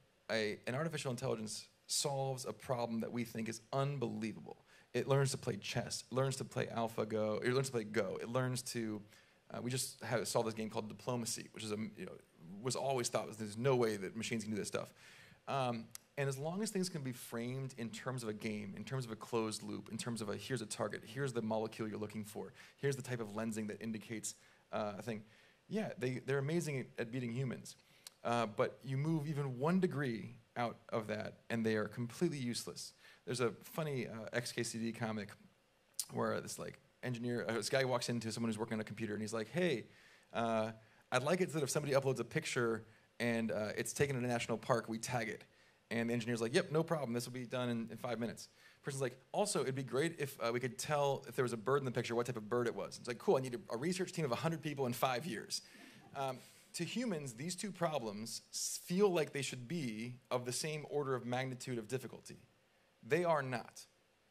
A, an artificial intelligence solves a problem that we think is unbelievable. It learns to play chess. It learns to play AlphaGo. It learns to play Go. It learns to. Uh, we just have, saw this game called Diplomacy, which is a you know was always thought was there's no way that machines can do this stuff. Um, and as long as things can be framed in terms of a game, in terms of a closed loop, in terms of a here's a target, here's the molecule you're looking for, here's the type of lensing that indicates uh, a thing. Yeah, they they're amazing at, at beating humans, uh, but you move even one degree out of that, and they are completely useless. There's a funny uh, X K C D comic where this like engineer, uh, this guy walks into someone who's working on a computer, and he's like, "Hey, uh, I'd like it that if somebody uploads a picture and uh, it's taken in a national park, we tag it." And the engineer's like, "Yep, no problem. This will be done in, in five minutes." The person's like, "Also, it'd be great if uh, we could tell if there was a bird in the picture, what type of bird it was." It's like, "Cool. I need a, a research team of one hundred people in five years." Um, to humans, these two problems feel like they should be of the same order of magnitude of difficulty. They are not.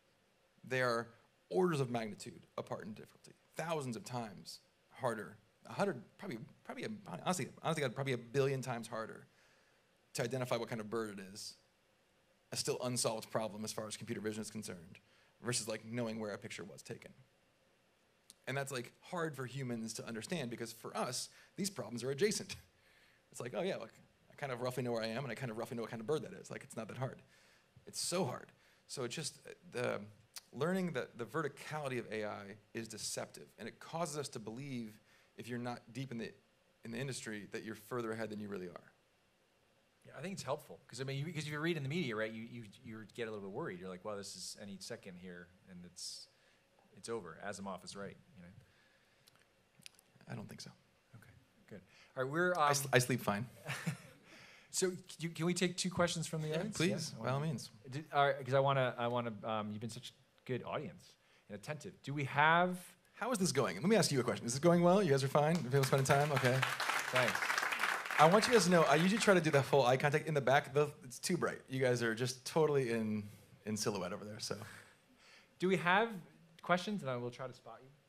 They are orders of magnitude apart in difficulty, thousands of times harder. A hundred, probably, probably, a, honestly, honestly, probably a billion times harder to identify what kind of bird it is. A still unsolved problem as far as computer vision is concerned, versus like knowing where a picture was taken. And that's like hard for humans to understand because for us, these problems are adjacent. It's like, oh yeah, look, I kind of roughly know where I am and I kind of roughly know what kind of bird that is. Like, it's not that hard. It's so hard. So it's just the learning that the verticality of A I is deceptive, and it causes us to believe, if you're not deep in the in the industry, that you're further ahead than you really are. Yeah, I think it's helpful because I mean, because if you read in the media, right, you you you get a little bit worried. You're like, well, this is any second here, and it's it's over. Asimov is right, you know. I don't think so. Okay, good. All right, we're. Um, I, sl I sleep fine. So you, can we take two questions from the yeah, audience? Please, yeah, by all means. Did, all right, because I want to. I want to. Um, you've been such a good audience and attentive. Do we have? How is this going? Let me ask you a question. Is this going well? You guys are fine? People spending time? Okay. Thanks. I want you guys to know, I usually try to do the full eye contact in the back. The, it's too bright. You guys are just totally in, in silhouette over there. So, do we have questions? And I will try to spot you.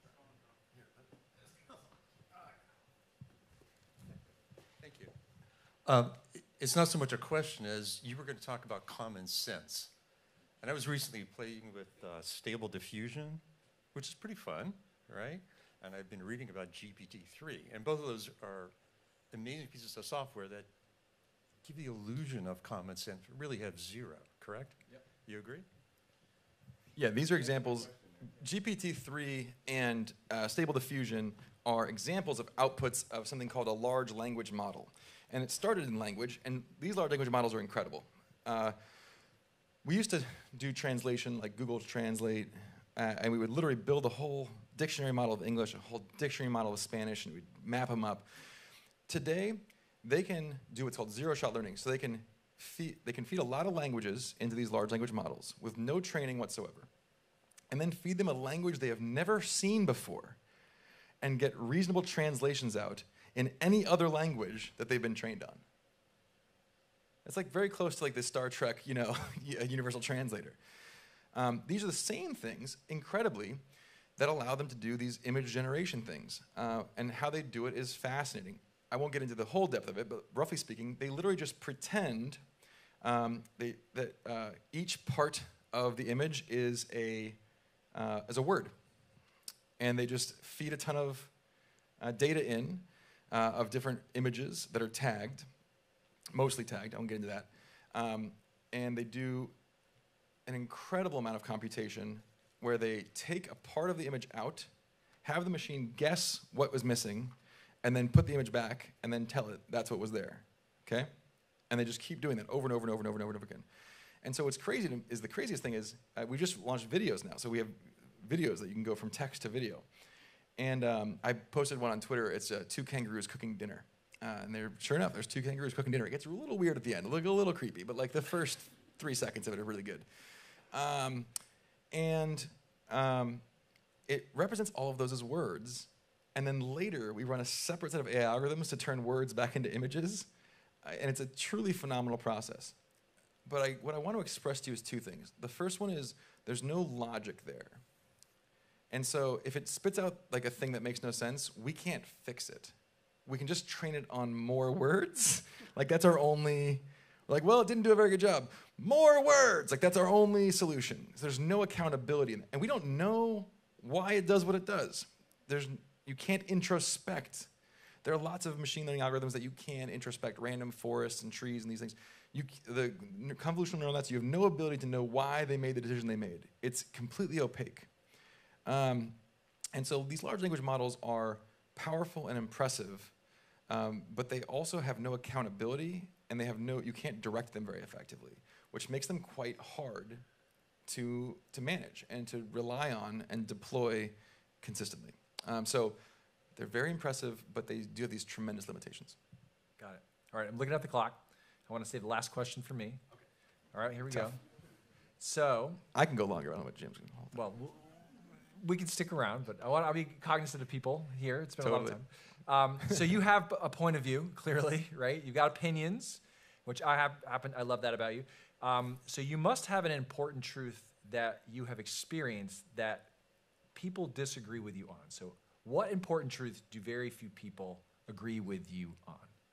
Thank you. Um, it's not so much a question as you were going to talk about common sense. And I was recently playing with uh, stable diffusion, which is pretty fun, right? And I've been reading about G P T three. And both of those are amazing pieces of software that give the illusion of common sense, but really have zero, correct? Yep. You agree? Yeah, these are examples. G P T three and uh, Stable Diffusion are examples of outputs of something called a large language model. And it started in language, and these large language models are incredible. Uh, we used to do translation like Google Translate, uh, and we would literally build a whole dictionary model of English, a whole dictionary model of Spanish, and we'd map them up. Today, they can do what's called zero-shot learning. So they can, feed, they can feed a lot of languages into these large language models with no training whatsoever, and then feed them a language they have never seen before and get reasonable translations out in any other language that they've been trained on. It's like very close to like the Star Trek, you know, universal translator. Um, these are the same things, incredibly, that allow them to do these image generation things. Uh, and how they do it is fascinating. I won't get into the whole depth of it, but roughly speaking, they literally just pretend um, they, that uh, each part of the image is a uh, as a word. And they just feed a ton of uh, data in uh, of different images that are tagged, mostly tagged, I won't get into that. Um, and they do an incredible amount of computation where they take a part of the image out, have the machine guess what was missing, and then put the image back, and then tell it that's what was there, okay? And they just keep doing that over and over and over and over and over and over again. And so what's crazy to, is the craziest thing is uh, we just launched videos now, so we have videos that you can go from text to video. And um, I posted one on Twitter. It's uh, two kangaroos cooking dinner. Uh, and they're, sure enough, there's two kangaroos cooking dinner. It gets a little weird at the end, a little, a little creepy, but like the first three seconds of it are really good. Um, and um, it represents all of those as words. And then later, we run a separate set of A I algorithms to turn words back into images. Uh, and it's a truly phenomenal process. But I, what I want to express to you is two things. The first one is there's no logic there. And so if it spits out like a thing that makes no sense, we can't fix it. We can just train it on more words. Like that's our only, like, well, it didn't do a very good job. More words, like that's our only solution. So there's no accountability in it. And we don't know why it does what it does. There's, you can't introspect. There are lots of machine learning algorithms that you can introspect, random forests and trees and these things. You, the convolutional neural nets, you have no ability to know why they made the decision they made. It's completely opaque. Um, and so these large language models are powerful and impressive, um, but they also have no accountability, and they have no, you can't direct them very effectively, which makes them quite hard to, to manage and to rely on and deploy consistently. Um, so they're very impressive, but they do have these tremendous limitations. Got it. All right, I'm looking at the clock. I want to save the last question for me. Okay. All right, here we Tough. go. So I can go longer. I don't know what Jim's going to hold. Well, w- we can stick around, but I want I'll be cognizant of people here. It's been Totally. a long time. Um, so you have a point of view, clearly, right? You've got opinions, which I have happen. I love that about you. Um, so you must have an important truth that you have experienced that people disagree with you on. So what important truth do very few people agree with you on?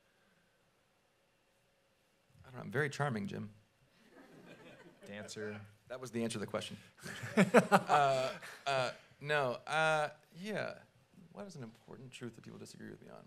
I don't know. I'm very charming, Jim. Dancer. That was the answer to the question. uh, uh, no, uh, yeah. What is an important truth that people disagree with me on?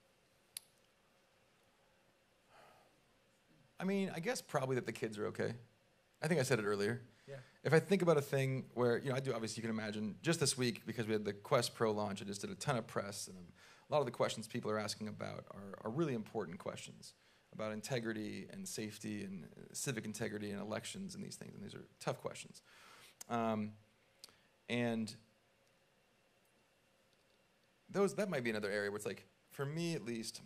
I mean, I guess probably that the kids are okay. I think I said it earlier. Yeah. If I think about a thing where, you know, I do, obviously you can imagine, just this week, because we had the Quest Pro launch, I just did a ton of press, and a lot of the questions people are asking about are, are really important questions about integrity and safety and uh, civic integrity and elections and these things, and these are tough questions. Um, and those, that might be another area where it's like, for me at least,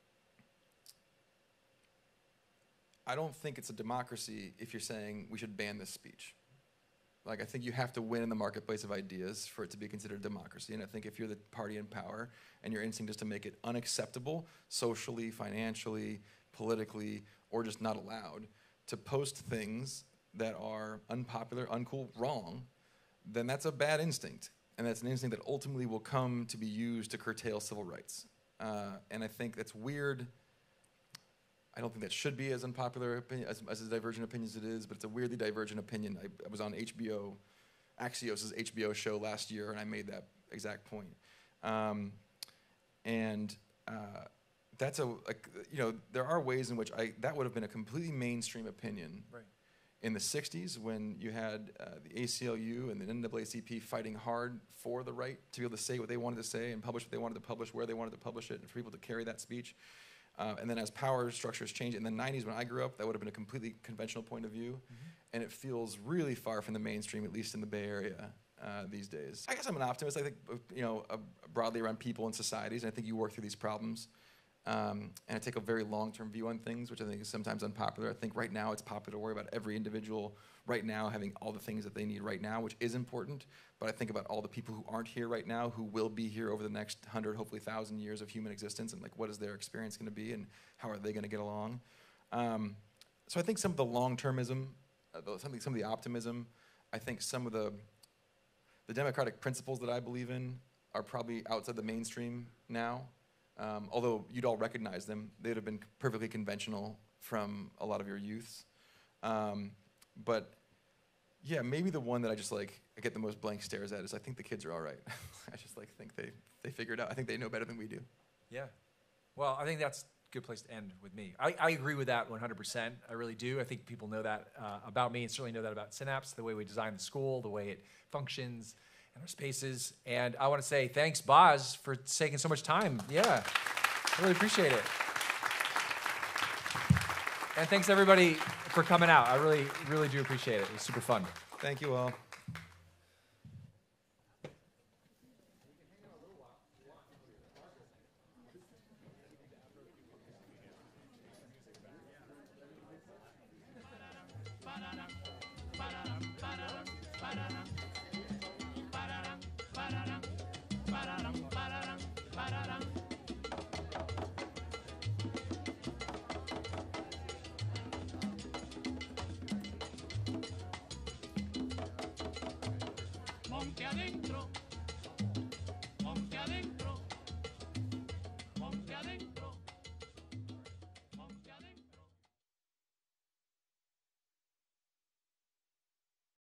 I don't think it's a democracy if you're saying we should ban this speech. Like, I think you have to win in the marketplace of ideas for it to be considered democracy. And I think if you're the party in power and your instinct is to make it unacceptable, socially, financially, politically, or just not allowed, to post things that are unpopular, uncool, wrong, then that's a bad instinct. And that's an instinct that ultimately will come to be used to curtail civil rights. Uh, and I think that's weird. I don't think that should be as unpopular opinion, as, as a divergent opinion as it is, but it's a weirdly divergent opinion. I, I was on H B O, Axios' H B O show last year, and I made that exact point. Um, and uh, that's a, like, you know, there are ways in which I, that would have been a completely mainstream opinion. Right. In the sixties, when you had uh, the A C L U and the N double A C P fighting hard for the right to be able to say what they wanted to say and publish what they wanted to publish, where they wanted to publish it, and for people to carry that speech. Uh, and then as power structures change, in the nineties when I grew up, that would have been a completely conventional point of view. Mm-hmm. And it feels really far from the mainstream, at least in the Bay Area uh, these days. I guess I'm an optimist. I think, you know, uh, broadly around people and societies, and I think you work through these problems. Um, and I take a very long-term view on things, which I think is sometimes unpopular. I think right now it's popular to worry about every individual right now having all the things that they need right now, which is important. But I think about all the people who aren't here right now, who will be here over the next hundred, hopefully thousand years of human existence, and like what is their experience going to be, and how are they going to get along? Um, so I think some of the long-termism, uh, the, some, of the, some of the optimism, I think some of the the democratic principles that I believe in are probably outside the mainstream now. Um, although you'd all recognize them, they'd have been perfectly conventional from a lot of your youths. Um, but Yeah, maybe the one that I just like I get the most blank stares at is I think the kids are all right. I just like think they they figure it out. I think they know better than we do. Yeah. Well, I think that's a good place to end with me. I, I agree with that one hundred percent. I really do. I think people know that uh, about me and certainly know that about Synapse, the way we design the school, the way it functions, and our spaces. And I want to say thanks, Boz, for taking so much time. Yeah, I really appreciate it. And thanks, everybody, for coming out. I really, really do appreciate it. It was super fun. Thank you all. Monte adentro